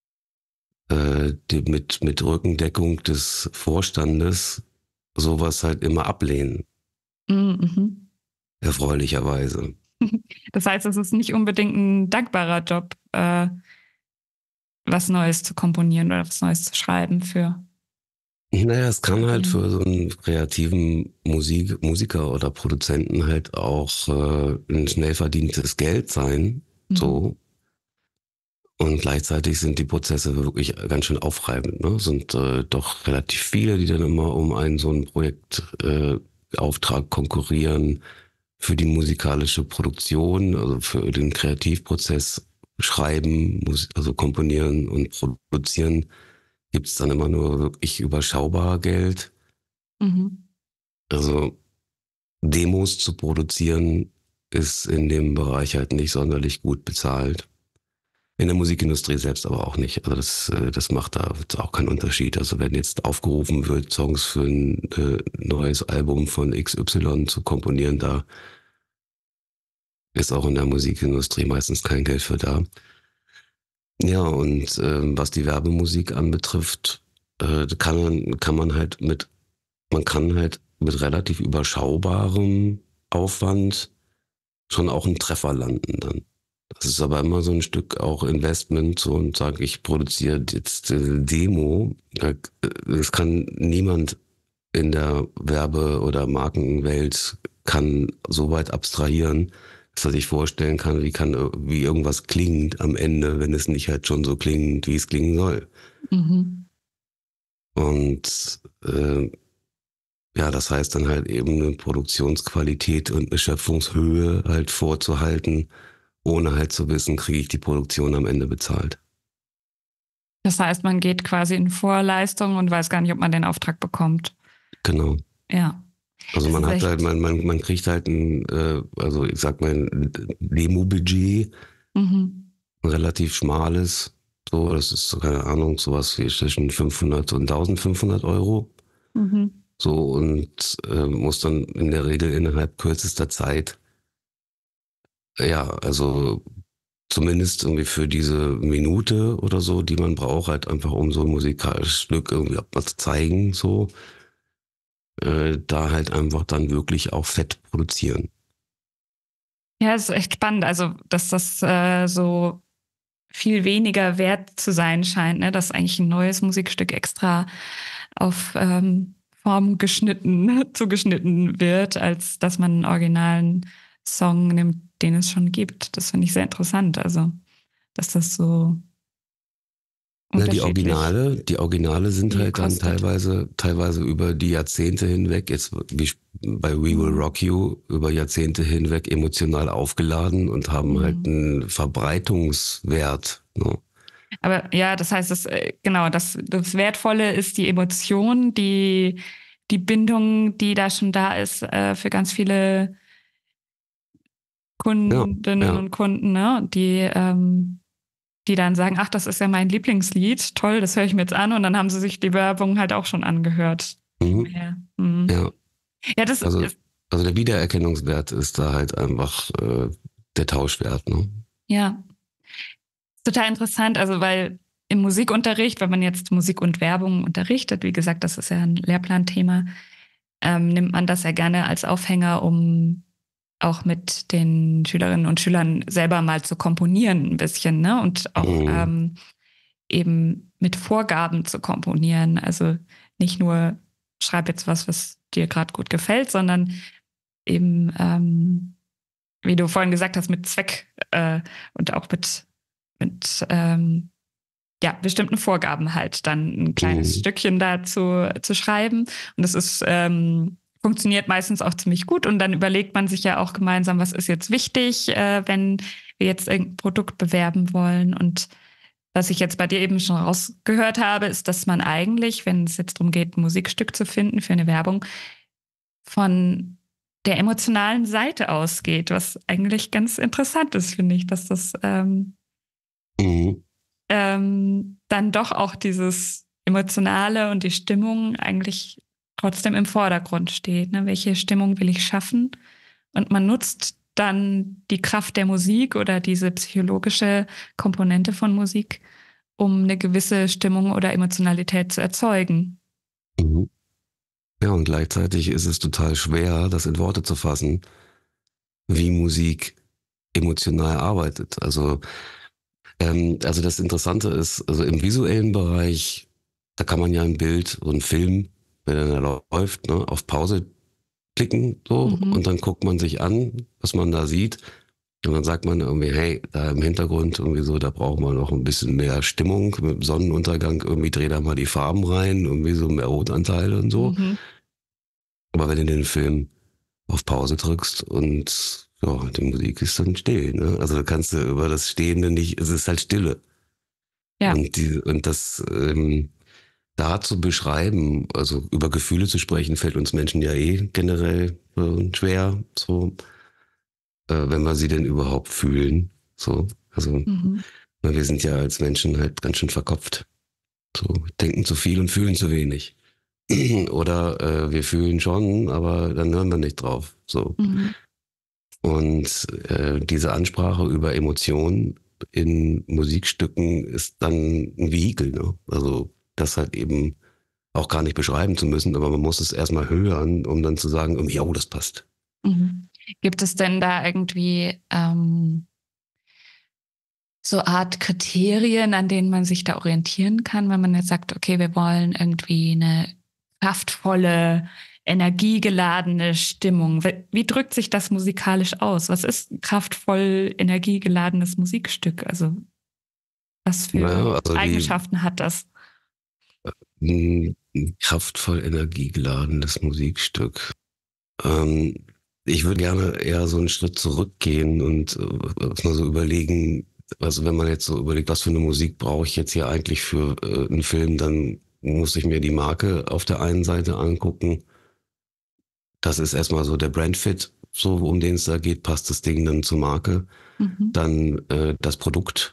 äh, die, mit mit Rückendeckung des Vorstandes sowas halt immer ablehnen. Mhm. Erfreulicherweise. Das heißt, es ist nicht unbedingt ein dankbarer Job, äh, was Neues zu komponieren oder was Neues zu schreiben für. Naja, es kann halt für so einen kreativen Musik, Musiker oder Produzenten halt auch äh, ein schnell verdientes Geld sein. Mhm. So. Und gleichzeitig sind die Prozesse wirklich ganz schön aufreibend. Ne? Sind äh, doch relativ viele, die dann immer um einen so einen Projektauftrag äh, konkurrieren für die musikalische Produktion, also für den Kreativprozess schreiben, also komponieren und produzieren. Gibt es dann immer nur wirklich überschaubar Geld. Mhm. Also Demos zu produzieren ist in dem Bereich halt nicht sonderlich gut bezahlt. In der Musikindustrie selbst aber auch nicht. Also das, das macht da auch keinen Unterschied. Also wenn jetzt aufgerufen wird, Songs für ein äh, neues Album von X Y zu komponieren, da ist auch in der Musikindustrie meistens kein Geld für da. Ja, und äh, was die Werbemusik anbetrifft, äh, kann man, kann man halt mit, man kann halt mit relativ überschaubarem Aufwand schon auch einen Treffer landen dann. Das ist aber immer so ein Stück auch Investment so und sage, ich produziere jetzt eine Demo. Das kann niemand in der Werbe- oder Markenwelt kann so weit abstrahieren, dass er sich vorstellen kann, wie kann wie irgendwas klingt am Ende, wenn es nicht halt schon so klingt, wie es klingen soll. Mhm. Und äh, ja, das heißt dann halt eben eine Produktionsqualität und eine Schöpfungshöhe halt vorzuhalten, ohne halt zu wissen, kriege ich die Produktion am Ende bezahlt. Das heißt, man geht quasi in Vorleistung und weiß gar nicht, ob man den Auftrag bekommt. Genau. Ja. Also man hat halt, man, man, man kriegt halt ein, äh, also ich sag mal, ein Demo-Budget, mhm. ein relativ schmales, so, das ist, keine Ahnung, sowas wie zwischen fünfhundert und eintausendfünfhundert Euro. Mhm. So, und äh, muss dann in der Regel innerhalb kürzester Zeit Ja, also zumindest irgendwie für diese Minute oder so, die man braucht, halt einfach um so ein musikalisches Stück irgendwie auch mal zu zeigen, so, äh, da halt einfach dann wirklich auch fett produzieren. Ja, es ist echt spannend. Also, dass das äh, so viel weniger wert zu sein scheint, ne? Dass eigentlich ein neues Musikstück extra auf ähm, Form geschnitten, zugeschnitten wird, als dass man einen originalen Song nimmt, den es schon gibt. Das finde ich sehr interessant. Also, dass das so Na, die unterschiedlich Originale, die Originale sind viel halt dann kostet. teilweise, teilweise über die Jahrzehnte hinweg, jetzt wie bei We Will Mhm. Rock You, über Jahrzehnte hinweg emotional aufgeladen und haben halt Mhm. einen Verbreitungswert. Ne? Aber ja, das heißt, das, äh, genau, das, das Wertvolle ist die Emotion, die, die Bindung, die da schon da ist äh, für ganz viele Ja, Kundinnen ja. und Kunden, ne? Die, ähm, die dann sagen, ach, das ist ja mein Lieblingslied, toll, das höre ich mir jetzt an und dann haben sie sich die Werbung halt auch schon angehört. Mhm. Nebenher. Mhm. Ja. Ja, das Also, ist, also der Wiedererkennungswert ist da halt einfach äh, der Tauschwert. Ne? ja, total interessant, also weil im Musikunterricht, wenn man jetzt Musik und Werbung unterrichtet, wie gesagt, das ist ja ein Lehrplanthema, ähm, nimmt man das ja gerne als Aufhänger, um auch mit den Schülerinnen und Schülern selber mal zu komponieren ein bisschen, ne? Und auch Mhm. ähm, eben mit Vorgaben zu komponieren. Also nicht nur schreib jetzt was, was dir gerade gut gefällt, sondern eben, ähm, wie du vorhin gesagt hast, mit Zweck äh, und auch mit, mit ähm, ja, bestimmten Vorgaben halt dann ein kleines Mhm. Stückchen dazu zu schreiben. Und das ist, ähm, funktioniert meistens auch ziemlich gut. Und dann überlegt man sich ja auch gemeinsam, was ist jetzt wichtig, äh, wenn wir jetzt irgendein Produkt bewerben wollen. Und was ich jetzt bei dir eben schon rausgehört habe, ist, dass man eigentlich, wenn es jetzt darum geht, ein Musikstück zu finden für eine Werbung, von der emotionalen Seite ausgeht, was eigentlich ganz interessant ist, finde ich, dass das ähm, Mhm. ähm, dann doch auch dieses Emotionale und die Stimmung eigentlich trotzdem im Vordergrund steht. Ne? Welche Stimmung will ich schaffen? Und man nutzt dann die Kraft der Musik oder diese psychologische Komponente von Musik, um eine gewisse Stimmung oder Emotionalität zu erzeugen. Mhm. Ja, und gleichzeitig ist es total schwer, das in Worte zu fassen, wie Musik emotional arbeitet. Also, ähm, also das Interessante ist, also im visuellen Bereich, da kann man ja ein Bild und einen Film, wenn er da läuft, ne, auf Pause klicken so Mhm. und dann guckt man sich an, was man da sieht. Und dann sagt man irgendwie, hey, da im Hintergrund irgendwie so, da brauchen wir noch ein bisschen mehr Stimmung mit dem Sonnenuntergang, irgendwie dreh da mal die Farben rein, irgendwie so mehr Rotanteile und so. Mhm. Aber wenn du den Film auf Pause drückst und ja, die Musik ist dann still, ne? Also da kannst du über das Stehende nicht, es ist halt Stille. Ja. Und die, und das ähm, da zu beschreiben, also über Gefühle zu sprechen, fällt uns Menschen ja eh generell äh, schwer, so, äh, wenn wir sie denn überhaupt fühlen. So, also Mhm. na, wir sind ja als Menschen halt ganz schön verkopft. So, denken zu viel und fühlen zu wenig. Oder äh, wir fühlen schon, aber dann hören wir nicht drauf. So. Mhm. Und äh, diese Ansprache über Emotionen in Musikstücken ist dann ein Vehikel. Ne? Also das halt eben auch gar nicht beschreiben zu müssen, aber man muss es erstmal hören, um dann zu sagen, ja, oh, das passt. Mhm. Gibt es denn da irgendwie ähm, so Art Kriterien, an denen man sich da orientieren kann, wenn man jetzt sagt, okay, wir wollen irgendwie eine kraftvolle, energiegeladene Stimmung. Wie, wie drückt sich das musikalisch aus? Was ist ein kraftvoll energiegeladenes Musikstück? Also was für Naja, also die Eigenschaften hat das? mh, kraftvoll energiegeladenes Musikstück. Ähm, ich würde gerne eher so einen Schritt zurückgehen und äh, mal so überlegen, also wenn man jetzt so überlegt, was für eine Musik brauche ich jetzt hier eigentlich für äh, einen Film, dann muss ich mir die Marke auf der einen Seite angucken. Das ist erstmal so der Brandfit, so um den es da geht, passt das Ding dann zur Marke. Mhm. Dann äh, das Produkt.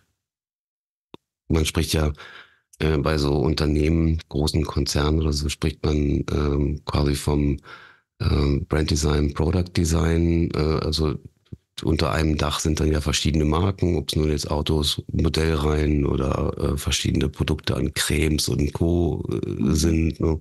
Man spricht ja äh, bei so Unternehmen, großen Konzernen oder so, spricht man ähm, quasi vom ähm, Brand Design, Product Design. Äh, also unter einem Dach sind dann ja verschiedene Marken, ob es nun jetzt Autos, Modellreihen oder äh, verschiedene Produkte an Cremes und Co. Äh, Mhm. sind. Ne?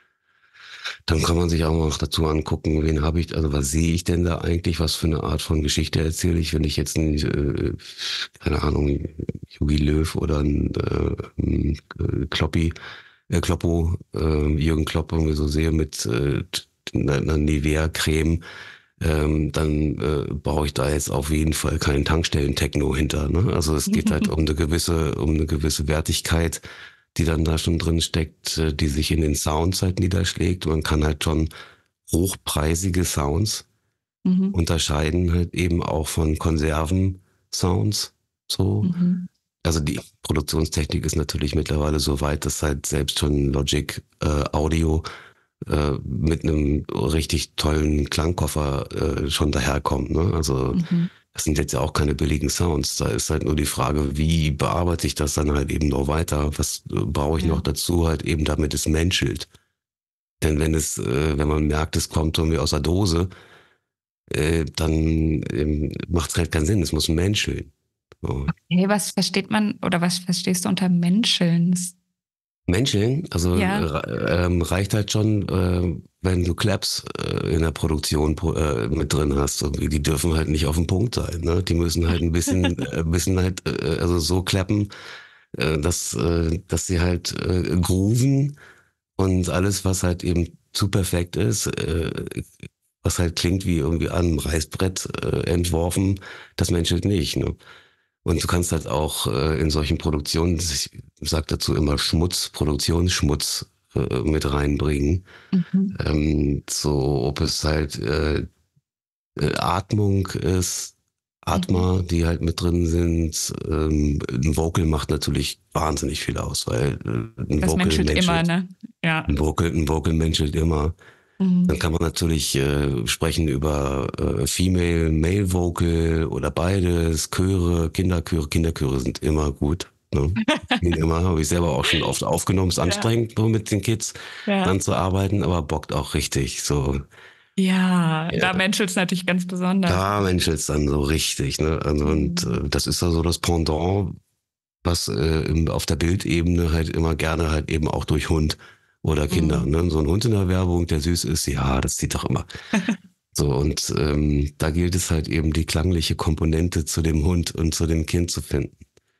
Dann kann man sich auch noch dazu angucken, wen habe ich, also was sehe ich denn da eigentlich, was für eine Art von Geschichte erzähle ich, wenn ich jetzt ein, äh, keine Ahnung, Jogi Löw oder ein äh, äh, Kloppi, äh, Kloppo, äh, Jürgen Klopp irgendwie so sehe mit äh, einer, einer Nivea-Creme, ähm, dann äh, brauche ich da jetzt auf jeden Fall keinen Tankstellen-Techno hinter. Ne? Also es geht halt um eine gewisse, um eine gewisse Wertigkeit, die dann da schon drin steckt, äh, die sich in den Sounds halt niederschlägt. Man kann halt schon hochpreisige Sounds Mhm. unterscheiden, halt eben auch von Konserven-Sounds. So. Mhm. Also die Produktionstechnik ist natürlich mittlerweile so weit, dass halt selbst schon Logic äh, Audio äh, mit einem richtig tollen Klangkoffer äh, schon daherkommt. Ne? Also Mhm. das sind jetzt ja auch keine billigen Sounds. Da ist halt nur die Frage, wie bearbeite ich das dann halt eben noch weiter? Was äh, brauche ich Ja. noch dazu, halt eben damit es menschelt? Denn wenn es, äh, wenn man merkt, es kommt irgendwie aus der Dose, äh, dann ähm, macht es halt keinen Sinn. Es muss menscheln. So. Hey, was versteht man oder was verstehst du unter Menscheln? Das- Menscheln, also Ja. äh, ähm, reicht halt schon, äh, wenn du Claps äh, in der Produktion pro- äh, mit drin hast. Und die dürfen halt nicht auf dem Punkt sein. Ne? Die müssen halt ein bisschen, äh, ein bisschen halt, äh, also so klappen, äh, dass, äh, dass sie halt äh, grooven und alles, was halt eben zu perfekt ist, äh, was halt klingt wie irgendwie an einem Reißbrett äh, entworfen, das menschelt nicht. Ne? Und du kannst halt auch äh, in solchen Produktionen, ich sag dazu immer Schmutz, Produktionsschmutz äh, mit reinbringen. Mhm. Ähm, so, ob es halt äh, äh, Atmung ist, Atma, die halt mit drin sind. Ähm, ein Vocal macht natürlich wahnsinnig viel aus, weil äh, ein Das Vocal menschelt immer, menschelt, ne? Ja. ein Vocal, ein Vocal menschelt immer. Dann Mhm. kann man natürlich äh, sprechen über äh, Female, Male Vocal oder beides, Chöre, Kinderchöre. Kinderchöre sind immer gut. Ne? Spielen immer, habe ich selber auch schon oft aufgenommen. Ist Ja. anstrengend, so mit den Kids Ja. dann zu arbeiten, aber bockt auch richtig. So, Ja, ja, da menschelt es natürlich ganz besonders. da menschelt's dann so richtig. Ne? Also, und Mhm. äh, das ist ja so das Pendant, was äh, im, auf der Bildebene halt immer gerne halt eben auch durch Hund oder Kinder. Mhm. Ne? So ein Hund in der Werbung, der süß ist, ja, das sieht doch immer. So, und ähm, da gilt es halt eben, die klangliche Komponente zu dem Hund und zu dem Kind zu finden.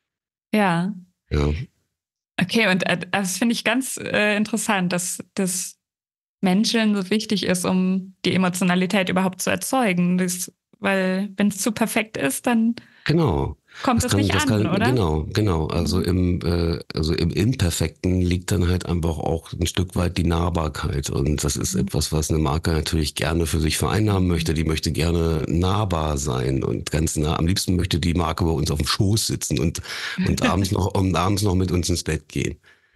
Ja. Ja, Okay, und äh, das finde ich ganz äh, interessant, dass das Menscheln so wichtig ist, um die Emotionalität überhaupt zu erzeugen. Das, weil wenn es zu perfekt ist, dann genau. kommt Das es kann, nicht das an, kann, oder? genau, genau. Also Mhm. im, äh, also im Imperfekten liegt dann halt einfach auch ein Stück weit die Nahbarkeit. Und das ist etwas, was eine Marke natürlich gerne für sich vereinnahmen möchte. Die möchte gerne nahbar sein und ganz nah. Am liebsten möchte die Marke bei uns auf dem Schoß sitzen und, und abends noch, und abends noch mit uns ins Bett gehen.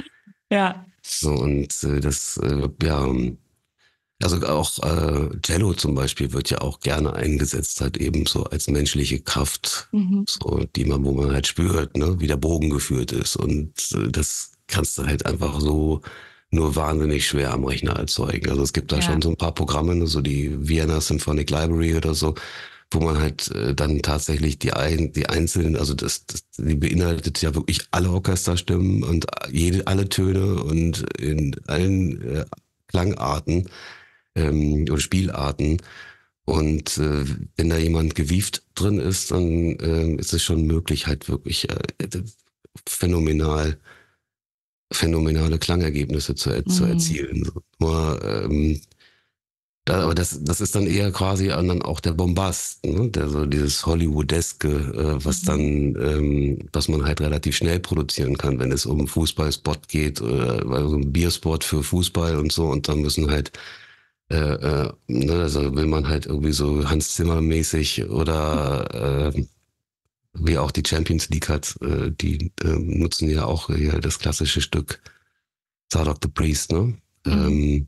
Ja. So, und äh, das, äh, ja, also auch äh, Cello zum Beispiel wird ja auch gerne eingesetzt, halt eben so als menschliche Kraft, Mhm. so die man, wo man halt spürt, ne, wie der Bogen geführt ist. Und äh, das kannst du halt einfach so nur wahnsinnig schwer am Rechner erzeugen. Also es gibt da Ja. schon so ein paar Programme, ne, so die Vienna Symphonic Library oder so, wo man halt äh, dann tatsächlich die, ein, die einzelnen, also das, das, die beinhaltet ja wirklich alle Orchesterstimmen und jede, alle Töne und in allen äh, Klangarten ähm, oder Spielarten. Und äh, wenn da jemand gewieft drin ist, dann ähm, ist es schon möglich, halt wirklich äh, phänomenal, phänomenale Klangergebnisse zu, er zu Mhm. erzielen. Nur, ähm, da, aber das, das ist dann eher quasi dann auch der Bombast, ne? Der, so dieses Hollywoodeske, äh, was dann, Mhm. ähm, was man halt relativ schnell produzieren kann, wenn es um einen Fußballspot geht, oder also ein Bierspot für Fußball und so. Und dann müssen halt äh, äh, ne, also will man halt irgendwie so Hans Zimmer mäßig oder äh, wie auch die Champions League hat, äh, die äh, nutzen ja auch hier das klassische Stück Zardock the Priest, ne? Mhm. Ähm,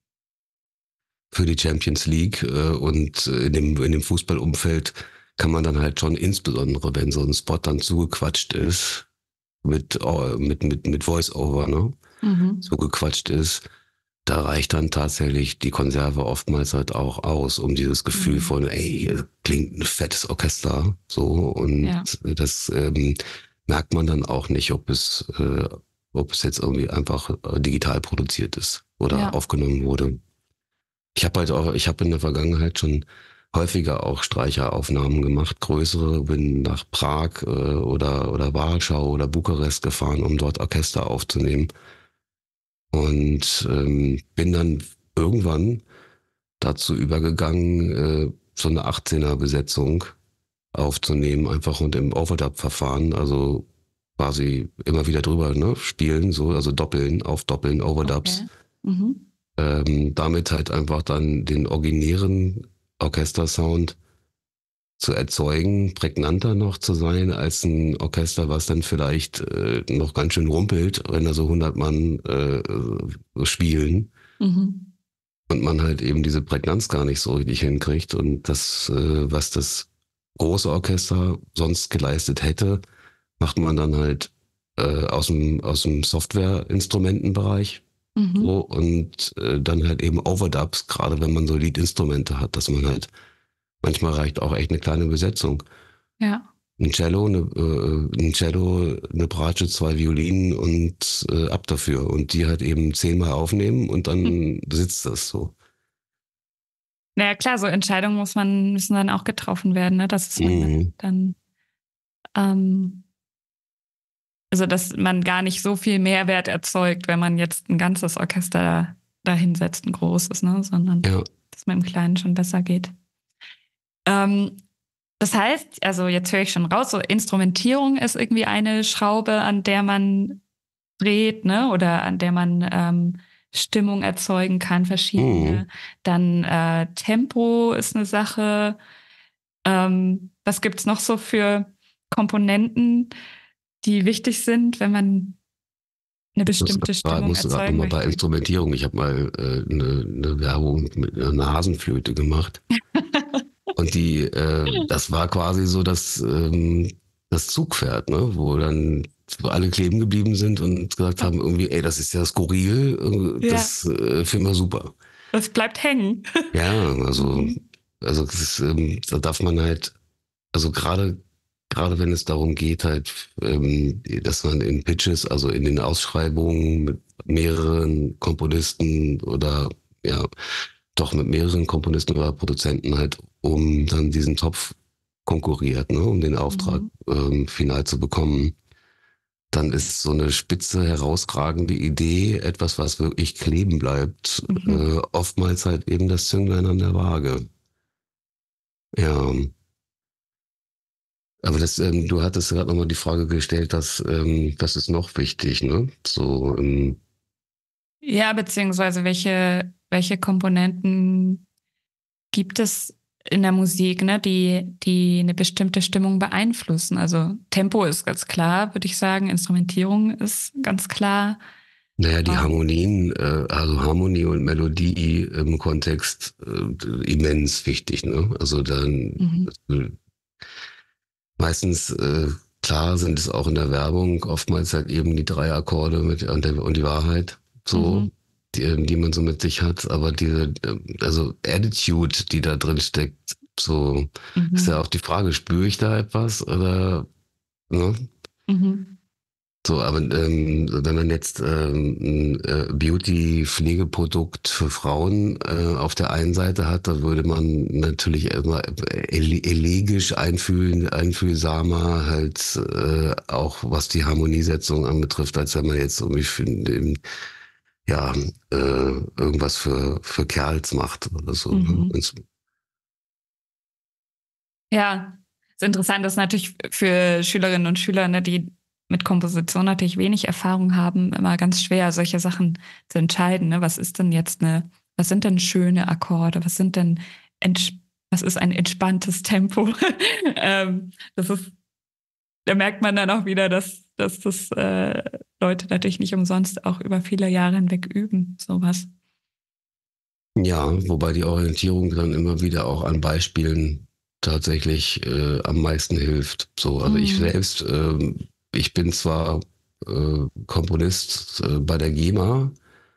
für die Champions League äh, und in dem, in dem Fußballumfeld kann man dann halt schon, insbesondere wenn so ein Spot dann zugequatscht ist, mit, äh, mit, mit, mit Voice-Over, ne? Mhm. Zugequatscht ist, da reicht dann tatsächlich die Konserve oftmals halt auch aus, um dieses Gefühl Mhm. von, ey, hier klingt ein fettes Orchester, so, und Ja. das ähm, merkt man dann auch nicht, ob es, äh, ob es jetzt irgendwie einfach äh, digital produziert ist oder Ja. aufgenommen wurde. Ich habe halt auch, ich habe in der Vergangenheit schon häufiger auch Streicheraufnahmen gemacht, größere, bin nach Prag äh, oder, oder Warschau oder Bukarest gefahren, um dort Orchester aufzunehmen. Und ähm, bin dann irgendwann dazu übergegangen, äh, so eine achtzehner-Besetzung aufzunehmen, einfach und im Overdub-Verfahren, also quasi immer wieder drüber, ne, spielen, so, also doppeln, aufdoppeln, Overdubs. Okay. Mhm. Ähm, damit halt einfach dann den originären Orchestersound zu erzeugen, prägnanter noch zu sein als ein Orchester, was dann vielleicht äh, noch ganz schön rumpelt, wenn da so hundert Mann äh, spielen Mhm. und man halt eben diese Prägnanz gar nicht so richtig hinkriegt und das, äh, was das große Orchester sonst geleistet hätte, macht man dann halt äh, aus dem, aus dem Software-Instrumentenbereich. Mhm. So, und äh, dann halt eben Overdubs, gerade wenn man so Lead-Instrumente hat, dass man halt, manchmal reicht auch echt eine kleine Besetzung. Ja. Ein Cello, eine, äh, ein Cello, eine Bratsche, zwei Violinen und äh, ab dafür. Und die halt eben zehnmal aufnehmen und dann sitzt das so. Naja, klar, so Entscheidungen muss man, müssen dann auch getroffen werden, ne? Dass man Mhm. dann, ähm, also dass man gar nicht so viel Mehrwert erzeugt, wenn man jetzt ein ganzes Orchester dahinsetzt, ein großes, ne? Sondern Ja. dass man im Kleinen schon besser geht. Ähm, das heißt, also jetzt höre ich schon raus, so Instrumentierung ist irgendwie eine Schraube, an der man dreht, ne? Oder an der man ähm, Stimmung erzeugen kann, verschiedene. Mhm. Dann äh, Tempo ist eine Sache. Ähm, was gibt's noch so für Komponenten, die wichtig sind, wenn man eine bestimmte Da Stimmung musst du gerade erzeugen nochmal bei möchte? Instrumentierung. Ich habe mal äh, eine, eine Werbung mit einer Hasenflöte gemacht. Und die, äh, das war quasi so das, ähm, das Zugpferd, ne? Wo dann wo alle kleben geblieben sind und gesagt haben, irgendwie, ey, das ist ja skurril, äh, Ja, das äh, finden wir super. das bleibt hängen. Ja, also, Mhm. also das ist, ähm, da darf man halt, also gerade gerade wenn es darum geht, halt, ähm, dass man in Pitches, also in den Ausschreibungen mit mehreren Komponisten oder ja, doch mit mehreren Komponisten oder Produzenten halt um dann diesen Topf konkurriert, ne, um den Auftrag Mhm. ähm, final zu bekommen, dann ist so eine spitze, herausragende Idee, etwas, was wirklich kleben bleibt, Mhm. äh, oftmals halt eben das Zünglein an der Waage. Ja, aber das, ähm, du hattest gerade nochmal die Frage gestellt, dass ähm, das ist noch wichtig, ne? So, ähm, Ja, beziehungsweise welche, welche Komponenten gibt es in der Musik, ne, die, die eine bestimmte Stimmung beeinflussen? Also Tempo ist ganz klar, würde ich sagen. Instrumentierung ist ganz klar. naja, die Ähm, Harmonien, äh, also Harmonie und Melodie im Kontext äh, immens wichtig, ne? Also dann mhm. äh, meistens, äh, klar sind es auch in der Werbung oftmals halt eben die drei Akkorde mit und, der, und die Wahrheit, so, Mhm. die, die man so mit sich hat, aber diese, äh, also Attitude, die da drin steckt, so, ist ja Mhm. auch die Frage, spüre ich da etwas oder, ne? Mhm. So, aber ähm, wenn man jetzt ähm, ein äh, Beauty-Pflegeprodukt für Frauen äh, auf der einen Seite hat, dann würde man natürlich immer ele elegisch einfühlen, einfühlsamer halt äh, auch was die Harmoniesetzung anbetrifft, als wenn man jetzt irgendwie für den, ja äh, irgendwas für für Kerls macht oder so. Ne? Mhm. Ja, ist interessant. Das ist natürlich für Schülerinnen und Schüler, ne, die mit Komposition natürlich wenig Erfahrung haben, immer ganz schwer, solche Sachen zu entscheiden. Ne? Was ist denn jetzt eine, was sind denn schöne Akkorde? Was sind denn, ents was ist ein entspanntes Tempo? ähm, das ist, da merkt man dann auch wieder, dass, dass das äh, Leute natürlich nicht umsonst auch über viele Jahre hinweg üben, sowas. Ja, wobei die Orientierung dann immer wieder auch an Beispielen tatsächlich äh, am meisten hilft. So, also ich Mhm. selbst, ähm, ich bin zwar äh, Komponist äh, bei der GEMA,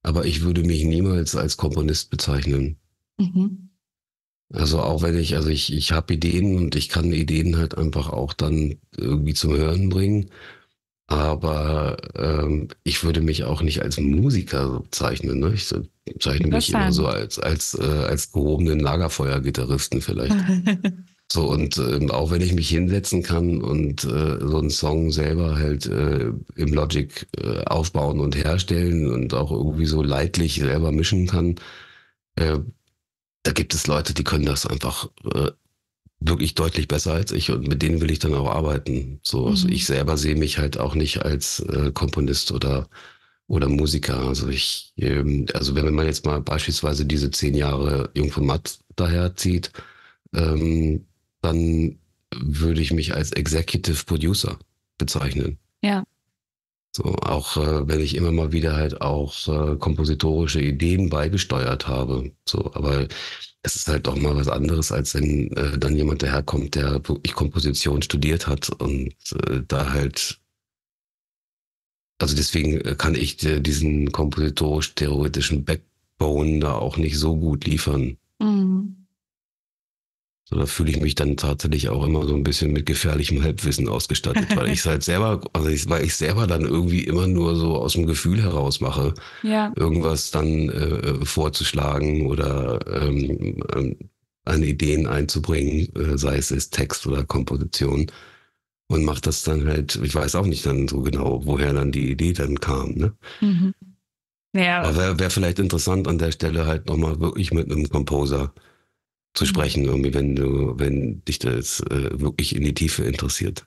aber ich würde mich niemals als Komponist bezeichnen. Mhm. Also auch wenn ich, also ich, ich habe Ideen und ich kann Ideen halt einfach auch dann irgendwie zum Hören bringen. Aber ähm, ich würde mich auch nicht als Musiker bezeichnen. Ne? Ich so- bezeichne mich immer so Interessant. als, als, äh, als gehobenen Lagerfeuer-Gitarristen vielleicht. So, und ähm, auch wenn ich mich hinsetzen kann und äh, so einen Song selber halt äh, im Logic äh, aufbauen und herstellen und auch irgendwie so leidlich selber mischen kann, äh, da gibt es Leute, die können das einfach äh, wirklich deutlich besser als ich und mit denen will ich dann auch arbeiten. So, also ich Mhm. selber sehe mich halt auch nicht als äh, Komponist oder oder Musiker. Also ich, ähm, also wenn man jetzt mal beispielsweise diese zehn Jahre Jung von Matt daherzieht, ähm, dann würde ich mich als Executive Producer bezeichnen. Ja. So, auch äh, wenn ich immer mal wieder halt auch äh, kompositorische Ideen beigesteuert habe. So, aber es ist halt doch mal was anderes, als wenn äh, dann jemand daherkommt, der wirklich Komposition studiert hat und äh, da halt, also deswegen äh, kann ich äh, diesen kompositorisch-theoretischen Backbone da auch nicht so gut liefern. Mhm. So, da fühle ich mich dann tatsächlich auch immer so ein bisschen mit gefährlichem Halbwissen ausgestattet, weil ich es halt selber, also ich, weil ich selber dann irgendwie immer nur so aus dem Gefühl heraus mache, Ja. irgendwas dann äh, vorzuschlagen oder ähm, ähm, an Ideen einzubringen, äh, sei es als Text oder Komposition. Und macht das dann halt, ich weiß auch nicht dann so genau, woher dann die Idee dann kam. Ne? Mhm. Aber Ja. wäre wär vielleicht interessant an der Stelle halt nochmal wirklich mit einem Composer zu Mhm. sprechen, irgendwie, wenn du, wenn dich das äh, wirklich in die Tiefe interessiert.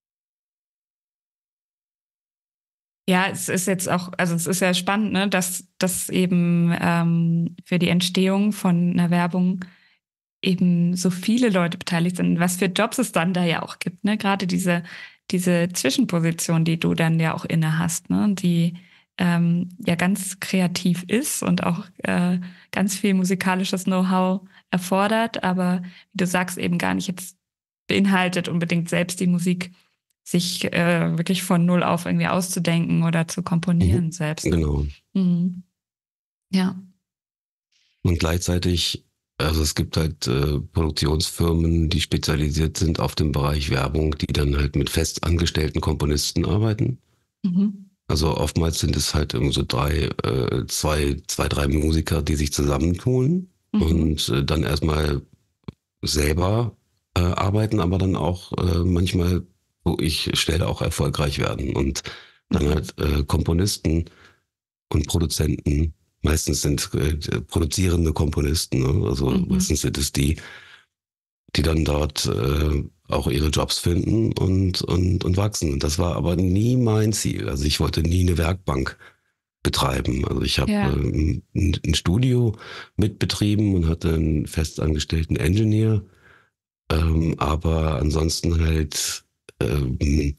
Ja, es ist jetzt auch, also es ist ja spannend, ne, dass, dass eben ähm, für die Entstehung von einer Werbung eben so viele Leute beteiligt sind, was für Jobs es dann da ja auch gibt, ne? Gerade diese, diese Zwischenposition, die du dann ja auch inne hast, ne? Die ähm, ja ganz kreativ ist und auch äh, ganz viel musikalisches Know-how erfordert, aber wie du sagst, eben gar nicht jetzt beinhaltet, unbedingt selbst die Musik sich äh, wirklich von null auf irgendwie auszudenken oder zu Mhm. komponieren selbst. Ne? Genau. Mhm. Ja. Und gleichzeitig, also es gibt halt äh, Produktionsfirmen, die spezialisiert sind auf den Bereich Werbung, die dann halt mit festangestellten Komponisten arbeiten. Mhm. Also oftmals sind es halt irgendwie so drei, äh, zwei, zwei, drei Musiker, die sich zusammentun Mhm. und äh, dann erstmal selber äh, arbeiten, aber dann auch äh, manchmal, wo ich stelle, auch erfolgreich werden. Und dann Mhm. halt äh, Komponisten und Produzenten, meistens sind äh, produzierende Komponisten, ne? Also Mhm. meistens sind es die, die dann dort äh, auch ihre Jobs finden und, und, und wachsen. Und das war aber nie mein Ziel. Also ich wollte nie eine Werkbank betreiben. Also ich habe Ja. ähm, ein, ein Studio mitbetrieben und hatte einen festangestellten Engineer, ähm, aber ansonsten halt ähm,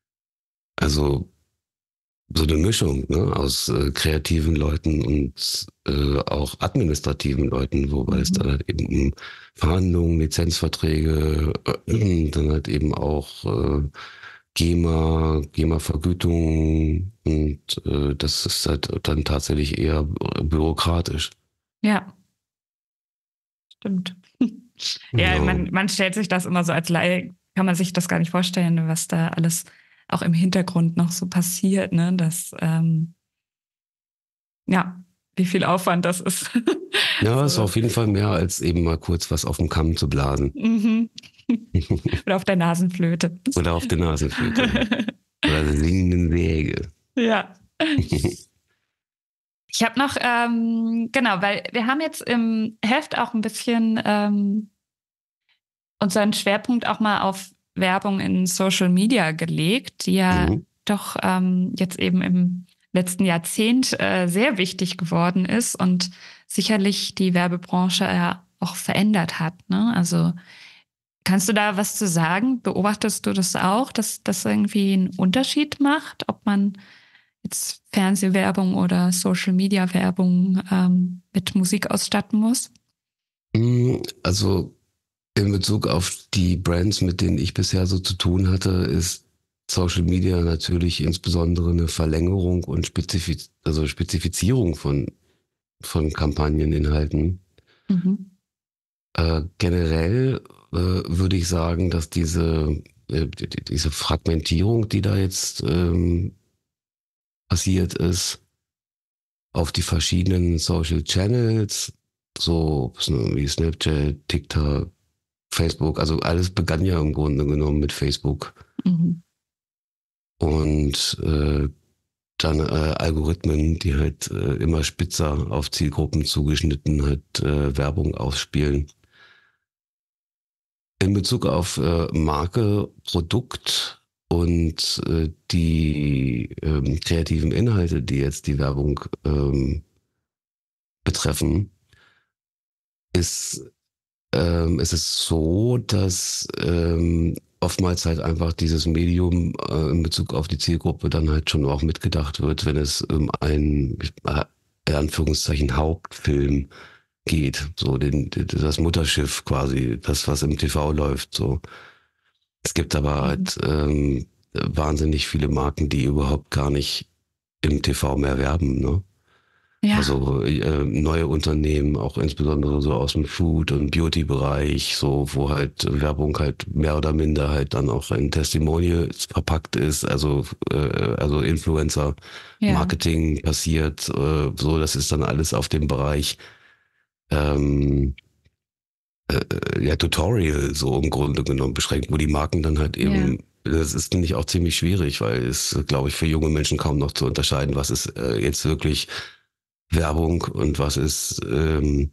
also so eine Mischung, ne, aus äh, kreativen Leuten und äh, auch administrativen Leuten, wobei es dann Mhm. halt eben um Verhandlungen, Lizenzverträge, äh, dann halt eben auch äh, GEMA, GEMA-Vergütung und äh, das ist halt dann tatsächlich eher bürokratisch. Ja, stimmt. Ja, Ja. man, man stellt sich das immer so als Laie, kann man sich das gar nicht vorstellen, was da alles auch im Hintergrund noch so passiert, ne? Das, ähm, ja, wie viel Aufwand das ist. Ja, ist So. auf jeden Fall mehr als eben mal kurz was auf dem Kamm zu blasen. Mhm. Oder auf der Nasenflöte. Oder auf der Nasenflöte. Oder der singenden Säge. Ja. Ich habe noch, ähm, genau, weil wir haben jetzt im Heft auch ein bisschen ähm, unseren Schwerpunkt auch mal auf Werbung in Social Media gelegt, die ja Mhm. doch ähm, jetzt eben im letzten Jahrzehnt äh, sehr wichtig geworden ist und sicherlich die Werbebranche ja auch verändert hat. Ne? Also kannst du da was zu sagen? Beobachtest du das auch, dass das irgendwie einen Unterschied macht, ob man jetzt Fernsehwerbung oder Social Media Werbung ähm, mit Musik ausstatten muss? Mm, Also in Bezug auf die Brands, mit denen ich bisher so zu tun hatte, ist Social Media natürlich insbesondere eine Verlängerung und Spezifiz also Spezifizierung von, von Kampagneninhalten. Mhm. Äh, generell äh, würde ich sagen, dass diese, äh, die- die- diese Fragmentierung, die da jetzt ähm, passiert ist, auf die verschiedenen Social Channels, so wie Snapchat, TikTok, Facebook, also alles begann ja im Grunde genommen mit Facebook. Mhm. Und äh, dann äh, Algorithmen, die halt äh, immer spitzer auf Zielgruppen zugeschnitten halt äh, Werbung ausspielen. In Bezug auf äh, Marke, Produkt und äh, die ähm, kreativen Inhalte, die jetzt die Werbung ähm, betreffen, ist, ähm, ist es so, dass ähm, oftmals halt einfach dieses Medium äh, in Bezug auf die Zielgruppe dann halt schon auch mitgedacht wird, wenn es um einen, äh, in Anführungszeichen, Hauptfilm geht. So den, das Mutterschiff quasi, das, was im T V läuft. So. Es gibt aber Mhm. halt ähm, wahnsinnig viele Marken, die überhaupt gar nicht im T V mehr werben, ne? Ja, Also äh, neue Unternehmen, auch insbesondere so aus dem Food- und Beauty-Bereich, so wo halt Werbung halt mehr oder minder halt dann auch in Testimonials verpackt ist, also äh, also ja, Influencer-Marketing passiert, äh, so das ist dann alles auf dem Bereich ähm, äh, ja Tutorial so im Grunde genommen beschränkt, wo die Marken dann halt ja. eben das ist, finde ich, auch ziemlich schwierig, weil es, glaube ich, für junge Menschen kaum noch zu unterscheiden, was ist äh, jetzt wirklich Werbung und was ist ähm,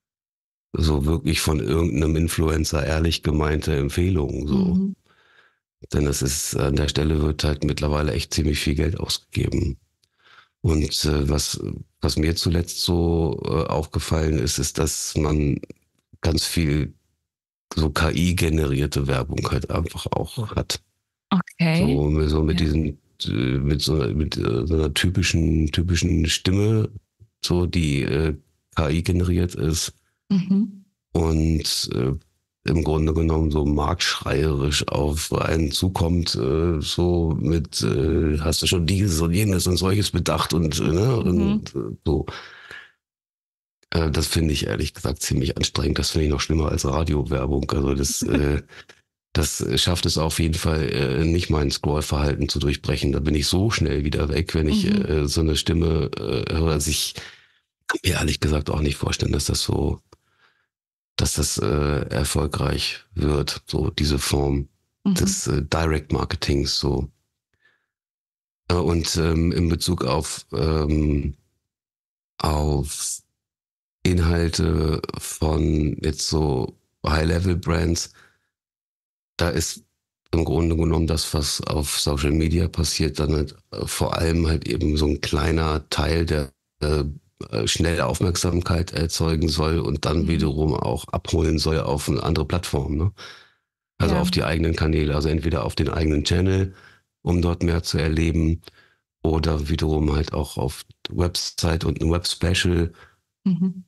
so wirklich von irgendeinem Influencer ehrlich gemeinte Empfehlung so. Mhm. Denn es ist, an der Stelle wird halt mittlerweile echt ziemlich viel Geld ausgegeben. Und äh, was, was mir zuletzt so äh, aufgefallen ist, ist, dass man ganz viel so K I-generierte Werbung halt einfach auch hat. Okay. So, so mit Ja. diesen, äh, mit so, mit äh, so einer typischen, typischen Stimme, so die äh, K I generiert ist Mhm. und äh, im Grunde genommen so marktschreierisch auf einen zukommt, äh, so mit, äh, hast du schon dieses und jenes und solches bedacht und, äh, ne, Mhm. und äh, so. Äh, das finde ich ehrlich gesagt ziemlich anstrengend. Das finde ich noch schlimmer als Radiowerbung. Also das, äh, das schafft es auf jeden Fall äh, nicht, mein Scrollverhalten zu durchbrechen. Da bin ich so schnell wieder weg, wenn ich Mhm. äh, so eine Stimme äh, höre. Also ich kann mir ehrlich gesagt auch nicht vorstellen, dass das so dass das äh, erfolgreich wird, so diese Form Mhm. des äh, Direct Marketings so. Äh, und ähm, in Bezug auf, ähm, auf Inhalte von jetzt so High-Level-Brands, da ist im Grunde genommen das, was auf Social Media passiert, dann halt äh, vor allem halt eben so ein kleiner Teil, der äh, äh, schnell Aufmerksamkeit erzeugen soll und dann Mhm. wiederum auch abholen soll auf eine andere Plattform, ne? Also Ja. auf die eigenen Kanäle, also entweder auf den eigenen Channel, um dort mehr zu erleben, oder wiederum halt auch auf Website und ein Web-Special. Mhm.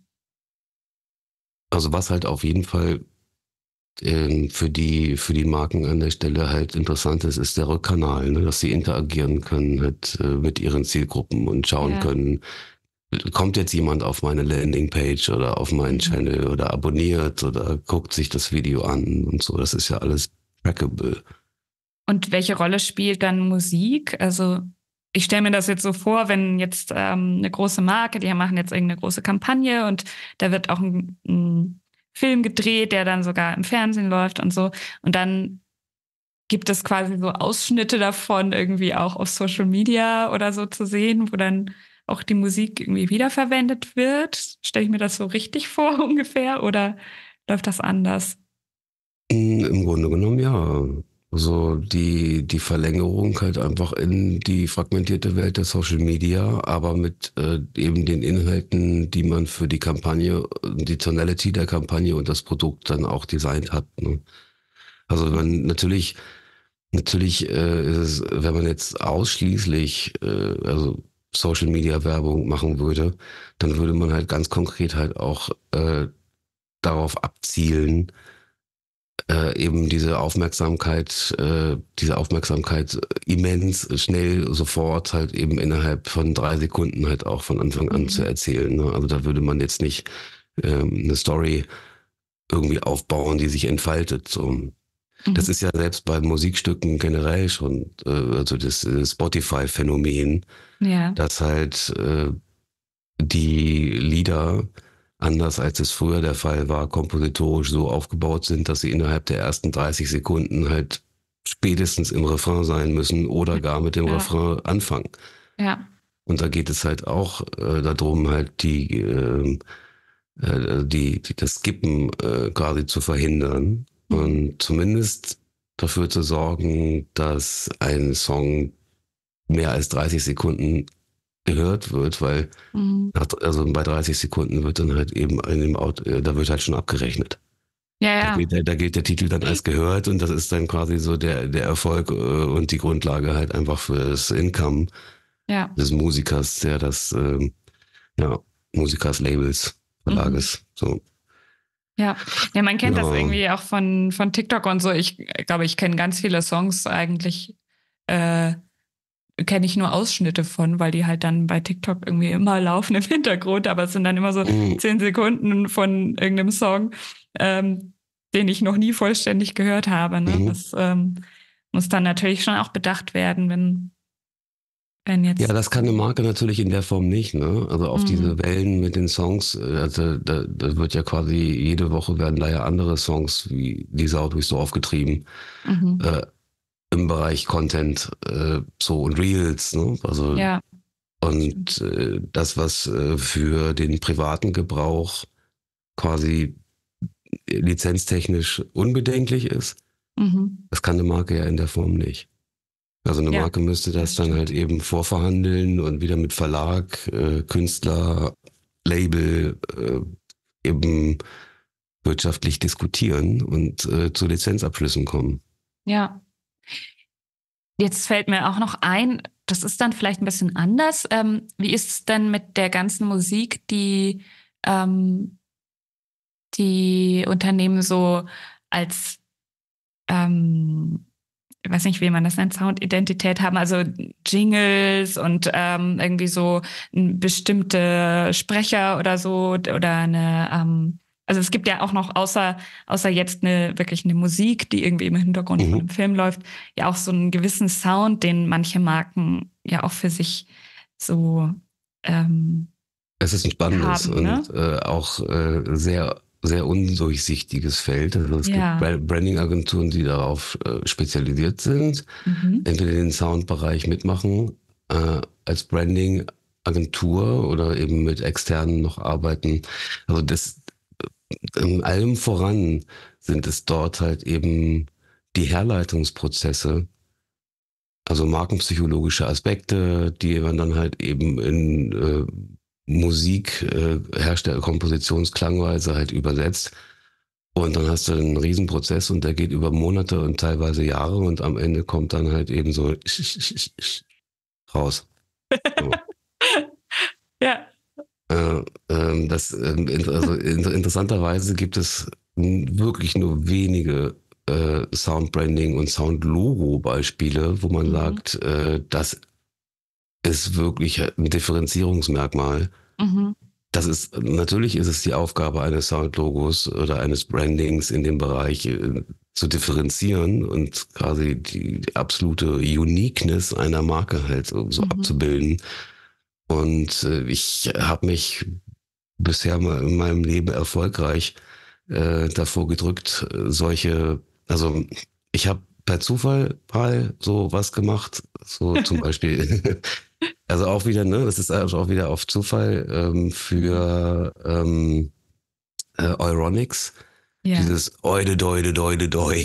Also was halt auf jeden Fall ähm, für die, für die Marken an der Stelle halt interessant ist, ist der Rückkanal, ne? Dass sie interagieren können halt, äh, mit ihren Zielgruppen und schauen Ja. können, kommt jetzt jemand auf meine Landingpage oder auf meinen Mhm. Channel oder abonniert oder guckt sich das Video an und so. Das ist ja alles trackable. Und welche Rolle spielt dann Musik? Also ich stelle mir das jetzt so vor, wenn jetzt ähm, eine große Marke, die machen jetzt irgendeine große Kampagne und da wird auch ein, ein Film gedreht, der dann sogar im Fernsehen läuft und so. Und dann gibt es quasi so Ausschnitte davon irgendwie auch auf Social Media oder so zu sehen, wo dann auch die Musik irgendwie wiederverwendet wird. Stelle ich mir das so richtig vor ungefähr oder läuft das anders? Mm, Im Grunde genommen ja. Also die, die Verlängerung halt einfach in die fragmentierte Welt der Social Media, aber mit äh, eben den Inhalten, die man für die Kampagne, die Tonality der Kampagne und das Produkt dann auch designt hat. Ne? Also man natürlich, natürlich äh, ist es, wenn man jetzt ausschließlich äh, also Social Media Werbung machen würde, dann würde man halt ganz konkret halt auch äh, darauf abzielen, äh, eben diese Aufmerksamkeit, äh, diese Aufmerksamkeit immens schnell sofort halt eben innerhalb von drei Sekunden halt auch von Anfang an Mhm. zu erzählen. Ne? Also da würde man jetzt nicht ähm, eine Story irgendwie aufbauen, die sich entfaltet. So. Das Mhm. ist ja selbst bei Musikstücken generell schon, äh, also das äh, Spotify-Phänomen, Ja. dass halt äh, die Lieder, anders als es früher der Fall war, kompositorisch so aufgebaut sind, dass sie innerhalb der ersten dreißig Sekunden halt spätestens im Refrain sein müssen oder gar mit dem Ja. Refrain anfangen. Ja. Und da geht es halt auch äh, darum, halt die, äh, äh, die, die das Skippen äh, quasi zu verhindern Mhm. und zumindest dafür zu sorgen, dass ein Song mehr als dreißig Sekunden gehört wird, weil Mhm. nach, also bei dreißig Sekunden wird dann halt eben in dem Auto, äh, da wird halt schon abgerechnet. Ja, Da ja. gilt, der, da gilt der Titel dann als gehört und das ist dann quasi so der, der Erfolg äh, und die Grundlage halt einfach für das Income Ja. des Musikers, der das, ähm, ja, Musikers, Labels, Mhm. Verlages, so. Ja. Ja, man kennt das Ja. irgendwie auch von, von TikTok und so. Ich glaube, ich kenne ganz viele Songs eigentlich, äh, kenne ich nur Ausschnitte von, weil die halt dann bei TikTok irgendwie immer laufen im Hintergrund, aber es sind dann immer so Mhm. zehn Sekunden von irgendeinem Song, ähm, den ich noch nie vollständig gehört habe. Ne? Mhm. Das ähm, muss dann natürlich schon auch bedacht werden, wenn, wenn jetzt. Ja, das kann eine Marke natürlich in der Form nicht, ne? Also auf Mhm. diese Wellen mit den Songs, äh, also da, da wird ja quasi jede Woche werden da ja andere Songs wie die Sau durchs Dorf getrieben. Mhm. Äh, im Bereich Content, äh, so und Reels, ne? Also Ja. und äh, das, was äh, für den privaten Gebrauch quasi lizenztechnisch unbedenklich ist, Mhm. das kann eine Marke ja in der Form nicht. Also eine Ja, Marke müsste das das dann stimmt. halt eben vorverhandeln und wieder mit Verlag, äh, Künstler, Label äh, eben wirtschaftlich diskutieren und äh, zu Lizenzabschlüssen kommen. Ja. Jetzt fällt mir auch noch ein, das ist dann vielleicht ein bisschen anders. Ähm, wie ist es denn mit der ganzen Musik, die ähm, die Unternehmen so als, ähm, ich weiß nicht, wie man das nennt, Soundidentität haben, also Jingles und ähm, irgendwie so ein bestimmte Sprecher oder so oder eine, ähm, also es gibt ja auch noch außer außer jetzt eine wirklich eine Musik, die irgendwie im Hintergrund von Mhm. einem Film läuft, ja auch so einen gewissen Sound, den manche Marken ja auch für sich so ähm, Es ist ein spannendes haben, ne? und äh, auch äh, sehr, sehr undurchsichtiges Feld. Also es gibt Ja. Bra- Branding-Agenturen, die darauf äh, spezialisiert sind, Mhm. entweder den Soundbereich mitmachen, äh, als Branding-Agentur oder eben mit externen noch arbeiten. Also das in allem voran sind es dort halt eben die Herleitungsprozesse, also markenpsychologische Aspekte, die man dann halt eben in äh, Musik, äh, Herstell Kompositionsklangweise halt übersetzt. Und dann hast du einen Riesenprozess und der geht über Monate und teilweise Jahre und am Ende kommt dann halt eben so raus. So. Ja. Äh, ähm, das, ähm, in- also in, interessanterweise gibt es n- wirklich nur wenige äh, Soundbranding und Soundlogo-Beispiele, wo man Mhm. sagt, äh, das ist wirklich ein Differenzierungsmerkmal. Mhm. Das ist, natürlich ist es die Aufgabe eines Soundlogos oder eines Brandings in dem Bereich äh, zu differenzieren und quasi die, die absolute Uniqueness einer Marke halt so, so Mhm. abzubilden. Und äh, ich habe mich bisher mal in meinem Leben erfolgreich äh, davor gedrückt, äh, solche, also ich habe per Zufall mal so was gemacht, so zum Beispiel, also auch wieder, ne, das ist also auch wieder auf Zufall ähm, für ähm, äh, Euronics, Ja. dieses Oide, Doide, Doide, Doi.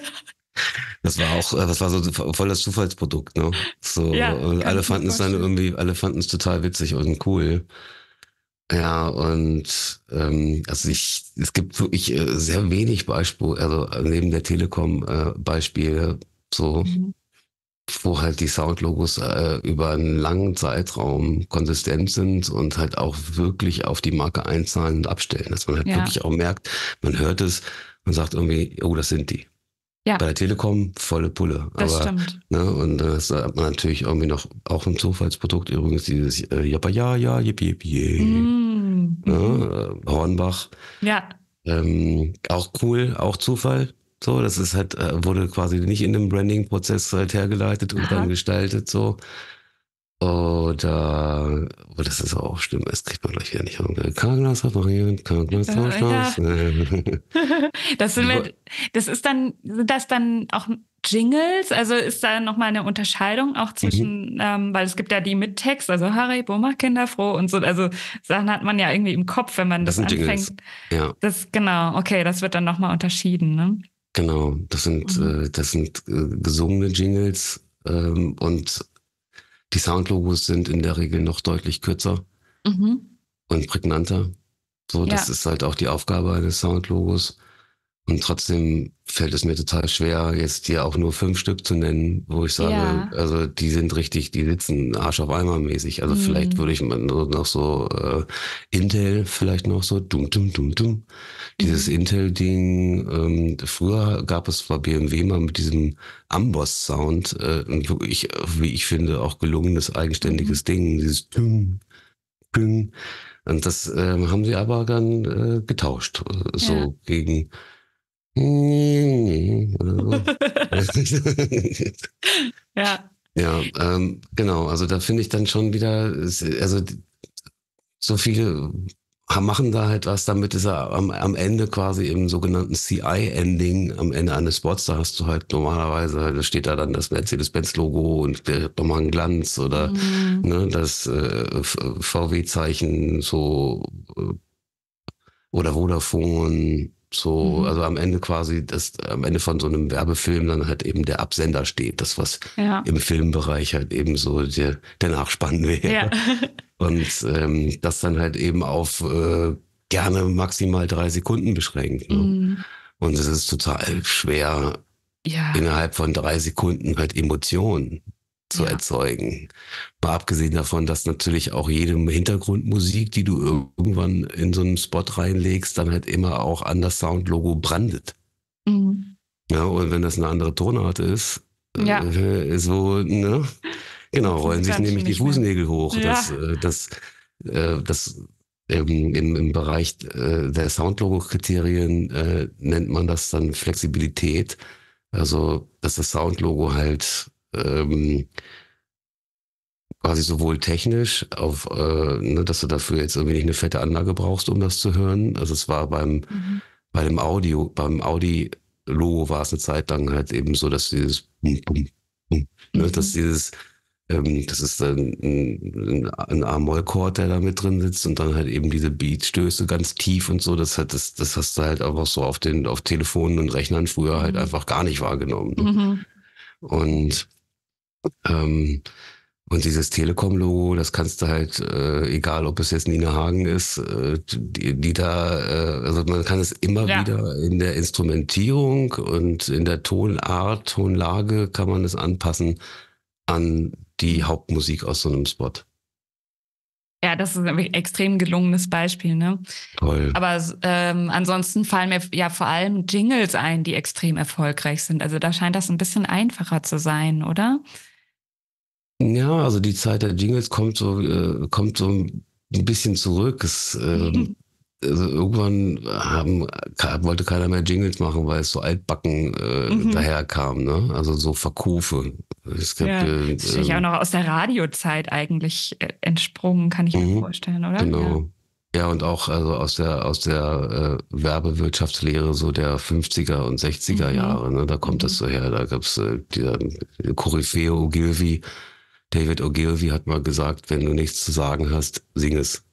Das war auch, äh, das war so voll das Zufallsprodukt, ne? So, Ja, und kann alle ich mir fanden es dann vorstellen. irgendwie, alle fanden es total witzig und cool. Ja, und ähm, also ich, es gibt wirklich äh, sehr wenig Beispiele, also neben der Telekom äh, Beispiele, so, Mhm. wo halt die Soundlogos äh, über einen langen Zeitraum konsistent sind und halt auch wirklich auf die Marke einzahlen und abstellen, dass man halt Ja. wirklich auch merkt, man hört es und sagt irgendwie, oh, das sind die. Ja. Bei der Telekom volle Pulle. Das aber, stimmt. Ne, und das hat man natürlich irgendwie noch, auch ein Zufallsprodukt übrigens, dieses äh, Jappa ja, ja, yippie, yippie. Mm, Ne, mhm. äh, Hornbach. Ja. Ähm, auch cool, auch Zufall. So, das ist halt, äh, wurde quasi nicht in einem Branding-Prozess halt hergeleitet und Aha. dann gestaltet, so. Oder, aber das ist auch schlimm, das kriegt man gleich wieder nicht. Karglas reparieren, Karglas Äh, Tauschglas. Das sind wir, das ist dann, sind das dann auch Jingles? Also ist da nochmal eine Unterscheidung auch zwischen, Mhm. ähm, weil es gibt ja die mit Text, also Haribo macht Kinder froh und so, also Sachen hat man ja irgendwie im Kopf, wenn man Das das sind Jingles. anfängt. Ja, Das, genau, okay, das wird dann nochmal unterschieden, ne? genau. Das sind, Mhm. äh, das sind äh, gesungene Jingles, ähm, und die Soundlogos sind in der Regel noch deutlich kürzer Mhm. und prägnanter. So, das Ja. ist halt auch die Aufgabe eines Soundlogos. Und trotzdem fällt es mir total schwer, jetzt dir auch nur fünf Stück zu nennen, wo ich sage, Ja. also die sind richtig, die sitzen Arsch auf Eimer mäßig. Also Mhm. vielleicht würde ich mal nur noch so äh, Intel vielleicht noch so dum dum dum dum. Dieses Mhm. Intel-Ding, ähm, früher gab es bei B M W mal mit diesem Amboss-Sound, äh, ein wirklich, wie ich finde, auch gelungenes, eigenständiges Mhm. Ding, dieses Dum, Dum. Und das ähm, haben sie aber dann äh, getauscht, äh, so Ja. gegen oder so. Ja. Ja, ähm, genau. Also da finde ich dann schon wieder, also so viele machen da halt was, damit ist er am, am Ende quasi im sogenannten C I-Ending, am Ende eines Spots, da hast du halt normalerweise, da steht da dann das Mercedes-Benz-Logo und der hat nochmal einen Glanz oder Mhm. ne, das äh, V W-Zeichen so äh, oder Vodafone, so, Mhm. also am Ende quasi, das, am Ende von so einem Werbefilm dann halt eben der Absender steht, das, was Ja. im Filmbereich halt eben so der, der Nachspann wäre. Ja. Und ähm, das dann halt eben auf äh, gerne maximal drei Sekunden beschränkt. Ne? Mhm. Und es ist total schwer, Ja. innerhalb von drei Sekunden halt Emotionen zu Ja. erzeugen. Mal abgesehen davon, dass natürlich auch jede Hintergrundmusik, die du irgendwann in so einen Spot reinlegst, dann halt immer auch an das Soundlogo brandet. Mhm. Ja, und wenn das eine andere Tonart ist, Ja. äh, so, ne? Genau, rollen sich Dann nämlich die nicht mehr. Fußnägel hoch. Ja. Das, äh, das, äh, das ähm, im, im Bereich äh, der Soundlogo-Kriterien äh, nennt man das dann Flexibilität. Also, dass das Soundlogo halt ähm, quasi sowohl technisch auf, äh, ne, dass du dafür jetzt irgendwie nicht eine fette Anlage brauchst, um das zu hören. Also es war beim, Mhm. bei dem Audio, beim Audi-Logo war es eine Zeit lang halt eben so, dass dieses Bum, Bum, Bum, ne, Mhm. dass dieses, ähm, das ist dann ein, ein A-Moll-Chord, der da mit drin sitzt und dann halt eben diese Beatstöße ganz tief und so, das hat, das, das hast du halt einfach so auf den, auf Telefonen und Rechnern früher halt Mhm. einfach gar nicht wahrgenommen. Ne? Mhm. Und, ähm, und dieses Telekom-Logo, das kannst du halt, äh, egal ob es jetzt Nina Hagen ist, äh, die, die da, äh, also man kann es immer Ja. wieder in der Instrumentierung und in der Tonart, Tonlage kann man es anpassen an die Hauptmusik aus so einem Spot. Ja, das ist ein extrem gelungenes Beispiel, ne? Toll. Aber ähm, ansonsten fallen mir ja vor allem Jingles ein, die extrem erfolgreich sind. Also da scheint das ein bisschen einfacher zu sein, oder? Ja, also die Zeit der Jingles kommt so, äh, kommt so ein bisschen zurück. Es, ähm, also irgendwann haben, wollte keiner mehr Jingles machen, weil es so altbacken äh, Mhm. daherkam, ne? Also so Verkufe. Es gibt, Ja, äh, das ist natürlich auch ähm, noch aus der Radiozeit eigentlich äh, entsprungen, kann ich mir mhm, vorstellen, oder? genau. Ja, und auch also aus der aus der äh, Werbewirtschaftslehre so der fünfziger und sechziger Mhm. Jahre, ne? Da kommt Mhm. das so her. Da gab's äh, dieser Koryphäe Ogilvy. David Ogilvy hat mal gesagt, wenn du nichts zu sagen hast, sing es.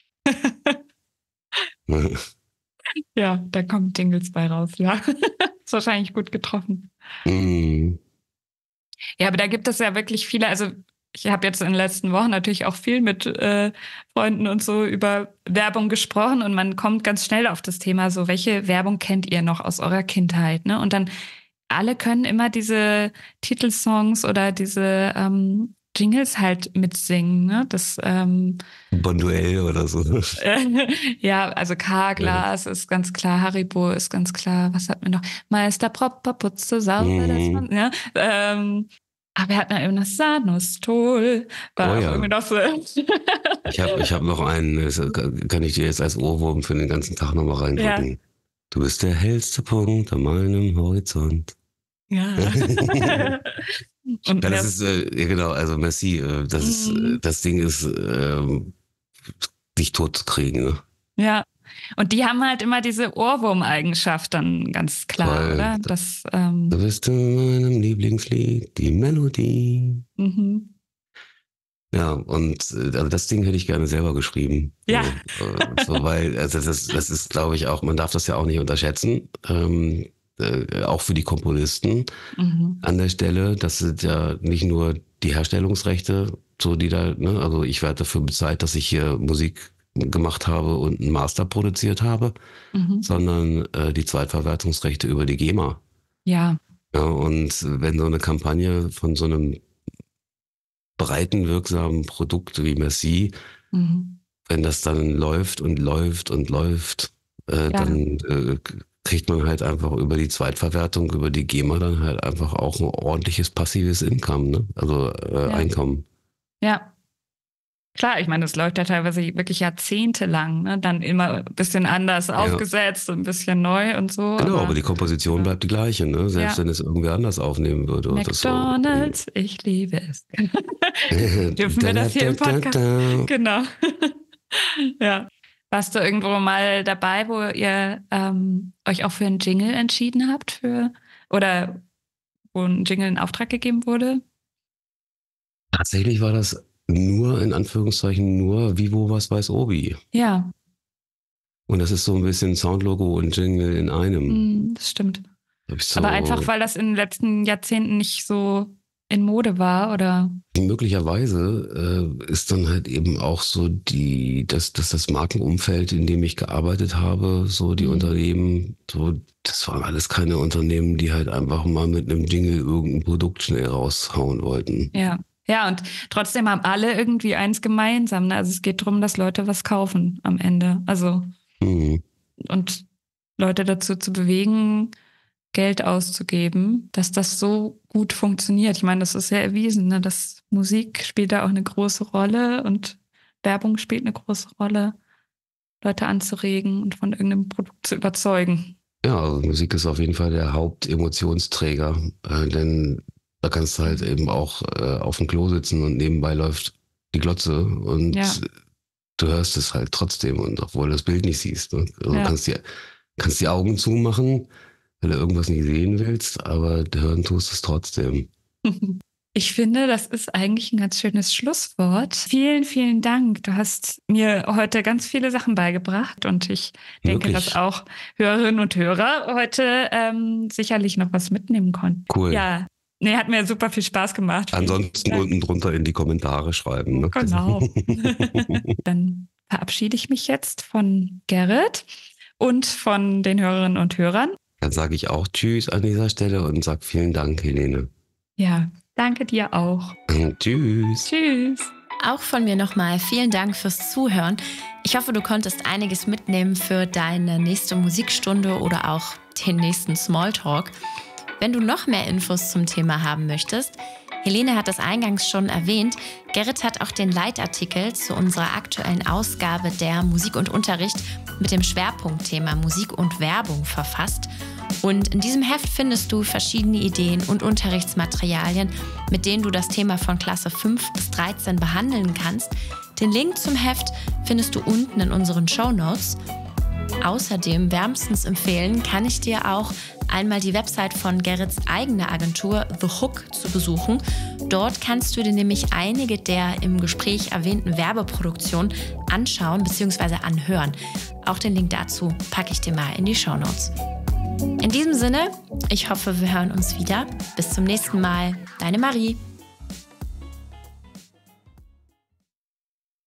Ja, da kommt Jingles bei raus, ja. Ist wahrscheinlich gut getroffen. Mm. Ja, aber da gibt es ja wirklich viele, also ich habe jetzt in den letzten Wochen natürlich auch viel mit äh, Freunden und so über Werbung gesprochen und man kommt ganz schnell auf das Thema, so welche Werbung kennt ihr noch aus eurer Kindheit, ne? Und dann alle können immer diese Titelsongs oder diese ähm, Jingles halt mitsingen, ne? Das ähm, Bonduell oder so. ja, also Carglass ja. ist ganz klar, Haribo ist ganz klar. Was hat man noch? Meister Propper putzte sauber, das man, ja. Ähm, aber wir hatten ja eben das Sanustol. War oh ja. irgendwie noch so. ich habe ich hab noch einen, das kann ich dir jetzt als Ohrwurm für den ganzen Tag nochmal reindrücken. Ja. Du bist der hellste Punkt an meinem Horizont. Ja. Und ja, das ist, äh, genau, also merci, äh, das mhm. ist, das Ding ist, äh, dich tot zu kriegen, ne? Ja. Und die haben halt immer diese Ohrwurm-Eigenschaft dann ganz klar, Voll. Oder? Das, ähm du bist in meinem Lieblingslied, die Melodie. Mhm. Ja, und also das Ding hätte ich gerne selber geschrieben. Ja. So, so, weil, also das, das ist, glaube ich, auch, man darf das ja auch nicht unterschätzen. Ähm, äh, auch für die Komponisten mhm. an der Stelle. Das sind ja nicht nur die Herstellungsrechte, so die da, ne, also ich werde dafür bezahlt, dass ich hier Musik gemacht habe und einen Master produziert habe, mhm. sondern äh, die Zweitverwertungsrechte über die GEMA. Ja. Ja. Und wenn so eine Kampagne von so einem breiten, wirksamen Produkt wie Merci, mhm. wenn das dann läuft und läuft und läuft, äh, ja. dann äh, kriegt man halt einfach über die Zweitverwertung, über die GEMA dann halt einfach auch ein ordentliches passives Income, ne? Also äh, ja. Einkommen. Ja. Klar, ich meine, das läuft ja teilweise wirklich jahrzehntelang, ne? Dann immer ein bisschen anders ja. aufgesetzt, ein bisschen neu und so. Genau, aber, aber die Komposition ja. bleibt die gleiche, ne? Selbst ja. wenn es irgendwer anders aufnehmen würde. McDonald's, so. Ich liebe es. Dürfen wir das hier im Podcast? Genau. Ja. Warst du irgendwo mal dabei, wo ihr ähm, euch auch für einen Jingle entschieden habt? Für, oder wo ein Jingle in Auftrag gegeben wurde? Tatsächlich war das nur, in Anführungszeichen, nur Vivo, was weiß Obi. Ja. Und das ist so ein bisschen Soundlogo und Jingle in einem. Mm, das stimmt. So aber einfach, weil das in den letzten Jahrzehnten nicht so in Mode war, oder? Möglicherweise äh, ist dann halt eben auch so die, dass das, das Markenumfeld, in dem ich gearbeitet habe, so die mhm. Unternehmen, so, das waren alles keine Unternehmen, die halt einfach mal mit einem Jingle irgendein Produkt schnell raushauen wollten. Ja. Ja, und trotzdem haben alle irgendwie eins gemeinsam. Ne? Also es geht darum, dass Leute was kaufen am Ende. Also mhm. und Leute dazu zu bewegen, Geld auszugeben, dass das so gut funktioniert. Ich meine, das ist ja erwiesen, ne? Dass Musik spielt da auch eine große Rolle und Werbung spielt eine große Rolle, Leute anzuregen und von irgendeinem Produkt zu überzeugen. Ja, also Musik ist auf jeden Fall der Hauptemotionsträger, äh, denn da kannst du halt eben auch äh, auf dem Klo sitzen und nebenbei läuft die Glotze und ja. du hörst es halt trotzdem, und obwohl du das Bild nicht siehst. Ne? Also ja. du kannst die, kannst die Augen zumachen, weil du irgendwas nicht sehen willst, aber hören tust es trotzdem. Ich finde, das ist eigentlich ein ganz schönes Schlusswort. Vielen, vielen Dank. Du hast mir heute ganz viele Sachen beigebracht und ich denke, Wirklich? dass auch Hörerinnen und Hörer heute ähm, sicherlich noch was mitnehmen konnten. Cool. Ja. Nee, hat mir super viel Spaß gemacht. Ansonsten ja. unten drunter in die Kommentare schreiben. Ne? Genau. Dann verabschiede ich mich jetzt von Gerrit und von den Hörerinnen und Hörern. Dann sage ich auch Tschüss an dieser Stelle und sage vielen Dank, Helene. Ja, danke dir auch. Tschüss. Tschüss. Auch von mir nochmal vielen Dank fürs Zuhören. Ich hoffe, du konntest einiges mitnehmen für deine nächste Musikstunde oder auch den nächsten Smalltalk. Wenn du noch mehr Infos zum Thema haben möchtest, Helene hat das eingangs schon erwähnt, Gerrit hat auch den Leitartikel zu unserer aktuellen Ausgabe der Musik und Unterricht mit dem Schwerpunktthema Musik und Werbung verfasst. Und in diesem Heft findest du verschiedene Ideen und Unterrichtsmaterialien, mit denen du das Thema von Klasse fünf bis dreizehn behandeln kannst. Den Link zum Heft findest du unten in unseren Shownotes. Außerdem wärmstens empfehlen kann ich dir auch einmal die Website von Gerrits eigener Agentur The Hook zu besuchen. Dort kannst du dir nämlich einige der im Gespräch erwähnten Werbeproduktionen anschauen bzw. anhören. Auch den Link dazu packe ich dir mal in die Shownotes. In diesem Sinne, ich hoffe, wir hören uns wieder. Bis zum nächsten Mal. Deine Marie.